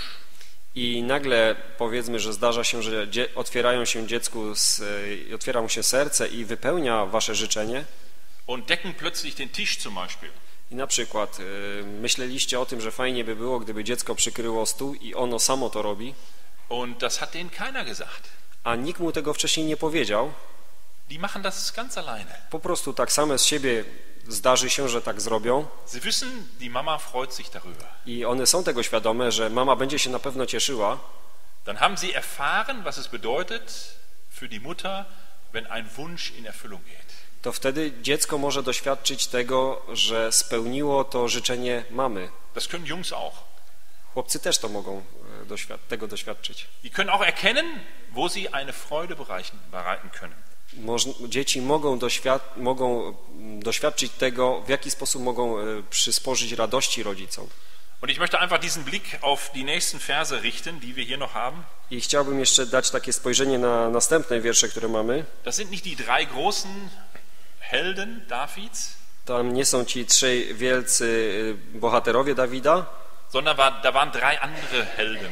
i nagle powiedzmy, że zdarza się, że dzie- otwierają się dziecku, z, y, otwiera mu się serce i wypełnia wasze życzenie Und decken plötzlich den Tisch zum Beispiel. i na przykład y, myśleliście o tym, że fajnie by było, gdyby dziecko przykryło stół i ono samo to robi, Und das hat denen keiner gesagt. a nikt mu tego wcześniej nie powiedział, Die machen das ganz alleine. po prostu tak same z siebie zdarzy się, że tak zrobią Sie wissen, die Mama freut sich darüber. i one są tego świadome, że mama będzie się na pewno cieszyła. Dann haben sie erfahren, was es bedeutet für die Mutter, wenn ein Wunsch in Erfüllung geht. To wtedy dziecko może doświadczyć tego, że spełniło to życzenie mamy. Das können Jungs auch. Chłopcy też to mogą e, doświad- tego doświadczyć. Die können auch erkennen, wo sie eine Freude bereichen, bereiten können. Moż- dzieci mogą, doświad- mogą mm, doświadczyć tego, w jaki sposób mogą e, przysporzyć radości rodzicom. Und ich möchte einfach diesen Blick auf die nächsten Verse richten, die wir hier noch haben. I chciałbym jeszcze dać takie spojrzenie na następne wiersze, które mamy. Das sind nicht die drei großen Helden Davids, Tam nie są ci trzej wielcy e, bohaterowie Dawida, sondern war, da waren drei andere Helden.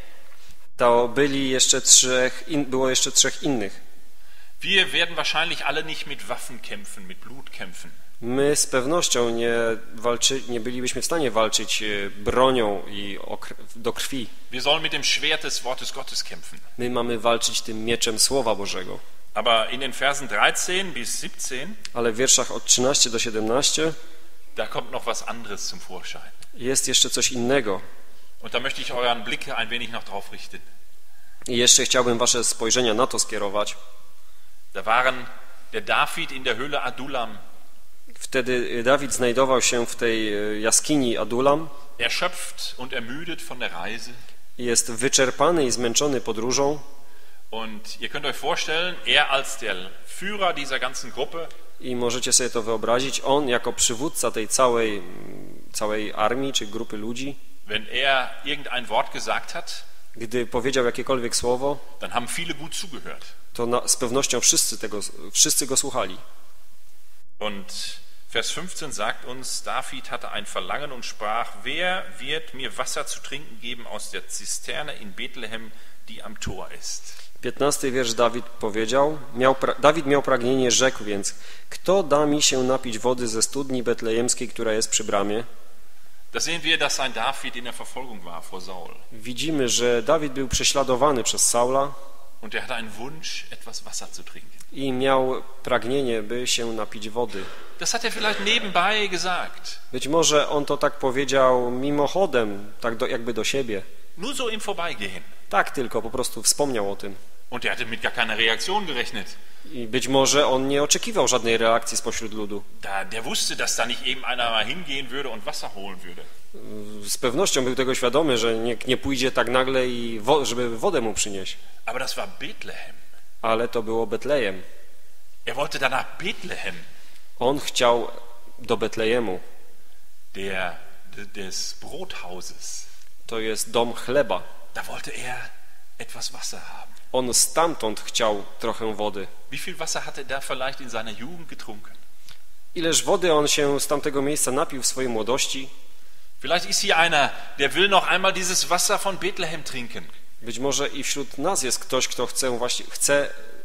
to byli jeszcze trzech, in, było jeszcze trzech innych. Wir werden wahrscheinlich alle nicht mit Waffen kämpfen, mit Blut kämpfen. My z pewnością nie, walczy, nie bylibyśmy w stanie walczyć e, bronią i o kr- do krwi. Wir sollen mit dem Schwert des Wortes Gottes kämpfen. My mamy walczyć tym mieczem Słowa Bożego. Aber in den Versen dreizehn bis siebzehn, Ale w wierszach od trzynastu do siedemnastu da kommt noch was anderes zum Vorschein. jest jeszcze coś innego. Und da möchte ich euren Blick ein wenig noch drauf richten. I jeszcze chciałbym wasze spojrzenia na to skierować. Da waren der David in der Höhle Adullam, Wtedy Dawid znajdował się w tej e, jaskini Adulam. erschöpft und ermüdet von der Reise. Jest wyczerpany i zmęczony podróżą. Und ihr könnt euch vorstellen, er als der Führer dieser ganzen Gruppe, I możecie sobie to wyobrazić. On jako przywódca tej całej, całej armii czy grupy ludzi, wenn er irgendein Wort gesagt hat, gdy powiedział jakiekolwiek słowo, dann haben viele gut zugehört. to na, z pewnością wszyscy, tego, wszyscy go słuchali. Und Vers fünfzehn sagt uns, David hatte ein Verlangen und sprach, wer wird mir Wasser zu trinken geben aus der Zisterne in Bethlehem, die am Tor ist? piętnasty wiersz Dawid powiedział, miał pra, Dawid miał pragnienie, rzekł więc, kto da mi się napić wody ze studni betlejemskiej, która jest przy bramie? Da sehen wir, dass ein David in der Verfolgung war vor Saul. Widzimy, że Dawid był prześladowany przez Saula Und er hatte einen Wunsch, etwas Wasser zu trinken. i miał pragnienie, by się napić wody. Das hat er vielleicht nebenbei gesagt. Być może on to tak powiedział mimochodem, tak do, jakby do siebie. Nur so im Vorbeigehen. Tak tylko, po prostu wspomniał o tym. Und er hatte mit gar keiner Reaktion gerechnet. I być może on nie oczekiwał żadnej reakcji spośród ludu. Da, der wusste, dass da nicht eben einer mal hingehen würde und Wasser holen würde. Z pewnością był tego świadomy, że nie, nie pójdzie tak nagle, i wo, żeby wodę mu przynieść. Aber das war Bethlehem. Ale to było Betlejem. Er wollte dann nach Bethlehem, On chciał do Betlejemu. der, des Brothauses. To jest dom chleba. Da wollte er etwas Wasser haben. On stamtąd chciał trochę wody. Wie viel Wasser hat er da vielleicht in seiner Jugend getrunken? Ileż wody on się z tamtego miejsca napił w swojej młodości. Vielleicht ist hier einer, der will noch einmal dieses Wasser von Bethlehem trinken. Być może i wśród nas jest ktoś, kto chce właśnie chce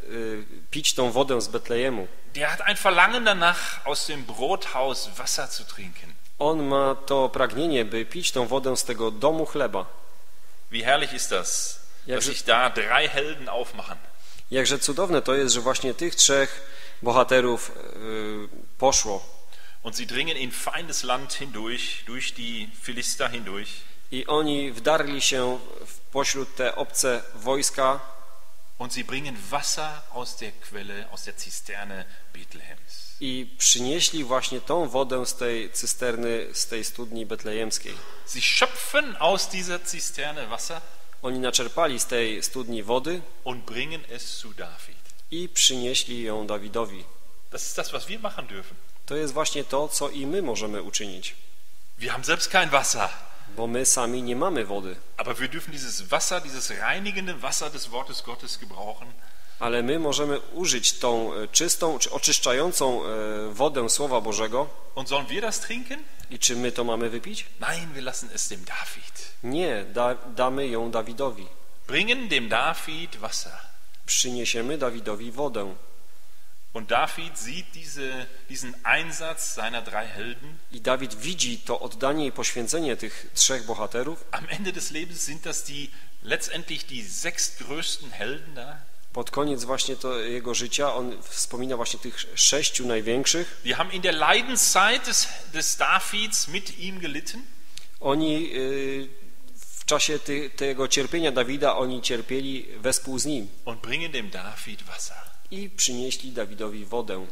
y, pić tą wodę z Betlejemu. Der hat ein Verlangen danach, aus dem Brothaus Wasser zu trinken. On ma to pragnienie, by pić tą wodę z tego domu chleba. Wie herrlich ist das, dass sich da drei Helden aufmachen. Jakże cudowne to jest, że właśnie tych trzech bohaterów y, poszło. Und sie dringen in feindes Land hindurch, durch die Philister hindurch. I oni wdarli się w pośród te obce wojska. Und sie bringen Wasser aus der Quelle, aus der Zisterne Bethlehems. I przynieśli właśnie tą wodę z tej cysterny, z tej studni betlejemskiej. Sie schöpfen aus dieser Zisterne Wasser. Oni naczerpali z tej studni wody und bringen es zu David. i przynieśli ją Dawidowi. Das ist das, was wir machen dürfen. To jest właśnie to, co i my możemy uczynić. Wir haben selbst kein Wasser. Bo my sami nie mamy wody. Aber wir dürfen dieses Wasser, dieses reinigende Wasser des Wortes Gottes gebrauchen. Ale my możemy użyć tą czystą, czy oczyszczającą wodę Słowa Bożego. Und sollen wir das trinken? I czy my to mamy wypić? Nein, wir lassen es dem David. Nie, da, damy ją Dawidowi. Bringen dem David Wasser. Przyniesiemy Dawidowi wodę. Und David sieht diese, diesen Einsatz seiner drei Helden. I Dawid widzi to oddanie i poświęcenie tych trzech bohaterów. Am Ende des Lebens sind das die letztendlich die sechs größten Helden da. Pod koniec właśnie to jego życia on wspomina właśnie tych sześciu największych. Die haben in der Leidenszeit des, des Davids mit ihm gelitten. Oni y, w czasie ty, tego cierpienia Dawida oni cierpieli wespół z nim. Und bringen dem David Wasser. I przynieśli Dawidowi wodę.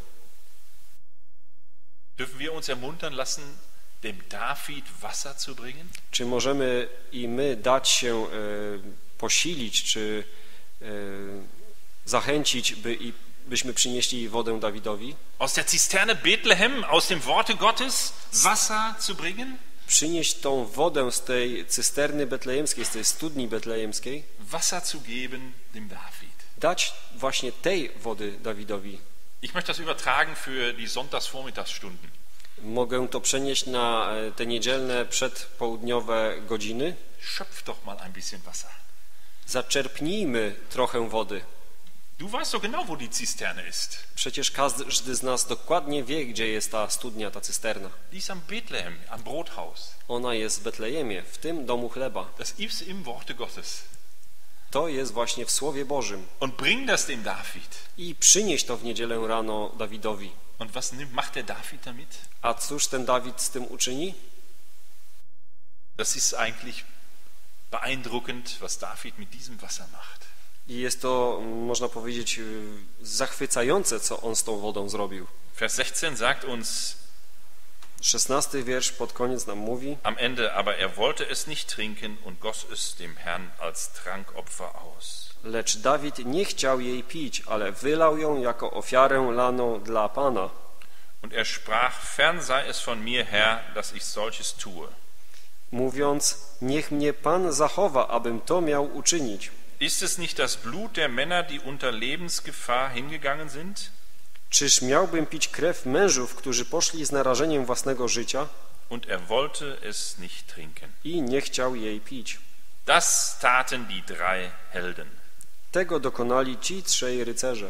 Dürfen wir uns ermuntern lassen, dem David Wasser zu bringen? Czy możemy i my dać się y, posilić, czy y, zachęcić, by i byśmy przynieśli wodę Dawidowi? Aus der Zisterne Bethlehem, aus dem Worte Gottes, Wasser zu bringen? Przynieść tą wodę z tej cysterny betlejemskiej, z tej studni betlejemskiej. Wasser zu geben dem David. Dać właśnie tej wody Dawidowi. Ich möchte das übertragen für die Sonntagsvormittagsstunden. Mogę to przenieść na te niedzielne przedpołudniowe godziny. Schöpf doch mal ein bisschen Wasser. Zaczerpnijmy trochę wody. Du weißt doch genau, wo die Zisterne ist. Przecież każdy z nas dokładnie wie, gdzie jest ta studnia, ta cysterna. Die ist am Bethlehem, am Brothaus. Ona jest w Betlejemie, w tym domu chleba. Das ist im Worte Gottes. To jest właśnie w Słowie Bożym. Und bring das dem David. I przynieś to w niedzielę rano Dawidowi. Und was nimmt, macht der David damit? A cóż ten Dawid z tym uczyni? Das ist eigentlich beeindruckend, was David mit diesem Wasser macht. I jest to, można powiedzieć, zachwycające, co on z tą wodą zrobił. Vers sechzehn sagt uns, szesnasty wiersz pod koniec nam mówi: am Ende, aber er wollte es nicht trinken und goss es dem Herrn als Trankopfer aus. Lecz Dawid nie chciał jej pić, ale wylał ją jako ofiarę laną dla Pana. Und er sprach, fern sei es von mir, Herr, dass ich solches tue. Mówiąc, niech mnie Pan zachowa, abym to miał uczynić. Ist es nicht das Blut der Männer, die unter Lebensgefahr hingegangen sind? Czyż miałbym pić krew mężów, którzy poszli z narażeniem własnego życia? Und er wollte es nicht trinken. I nie chciał jej pić. Das taten die drei Helden. Tego dokonali ci trzej rycerze.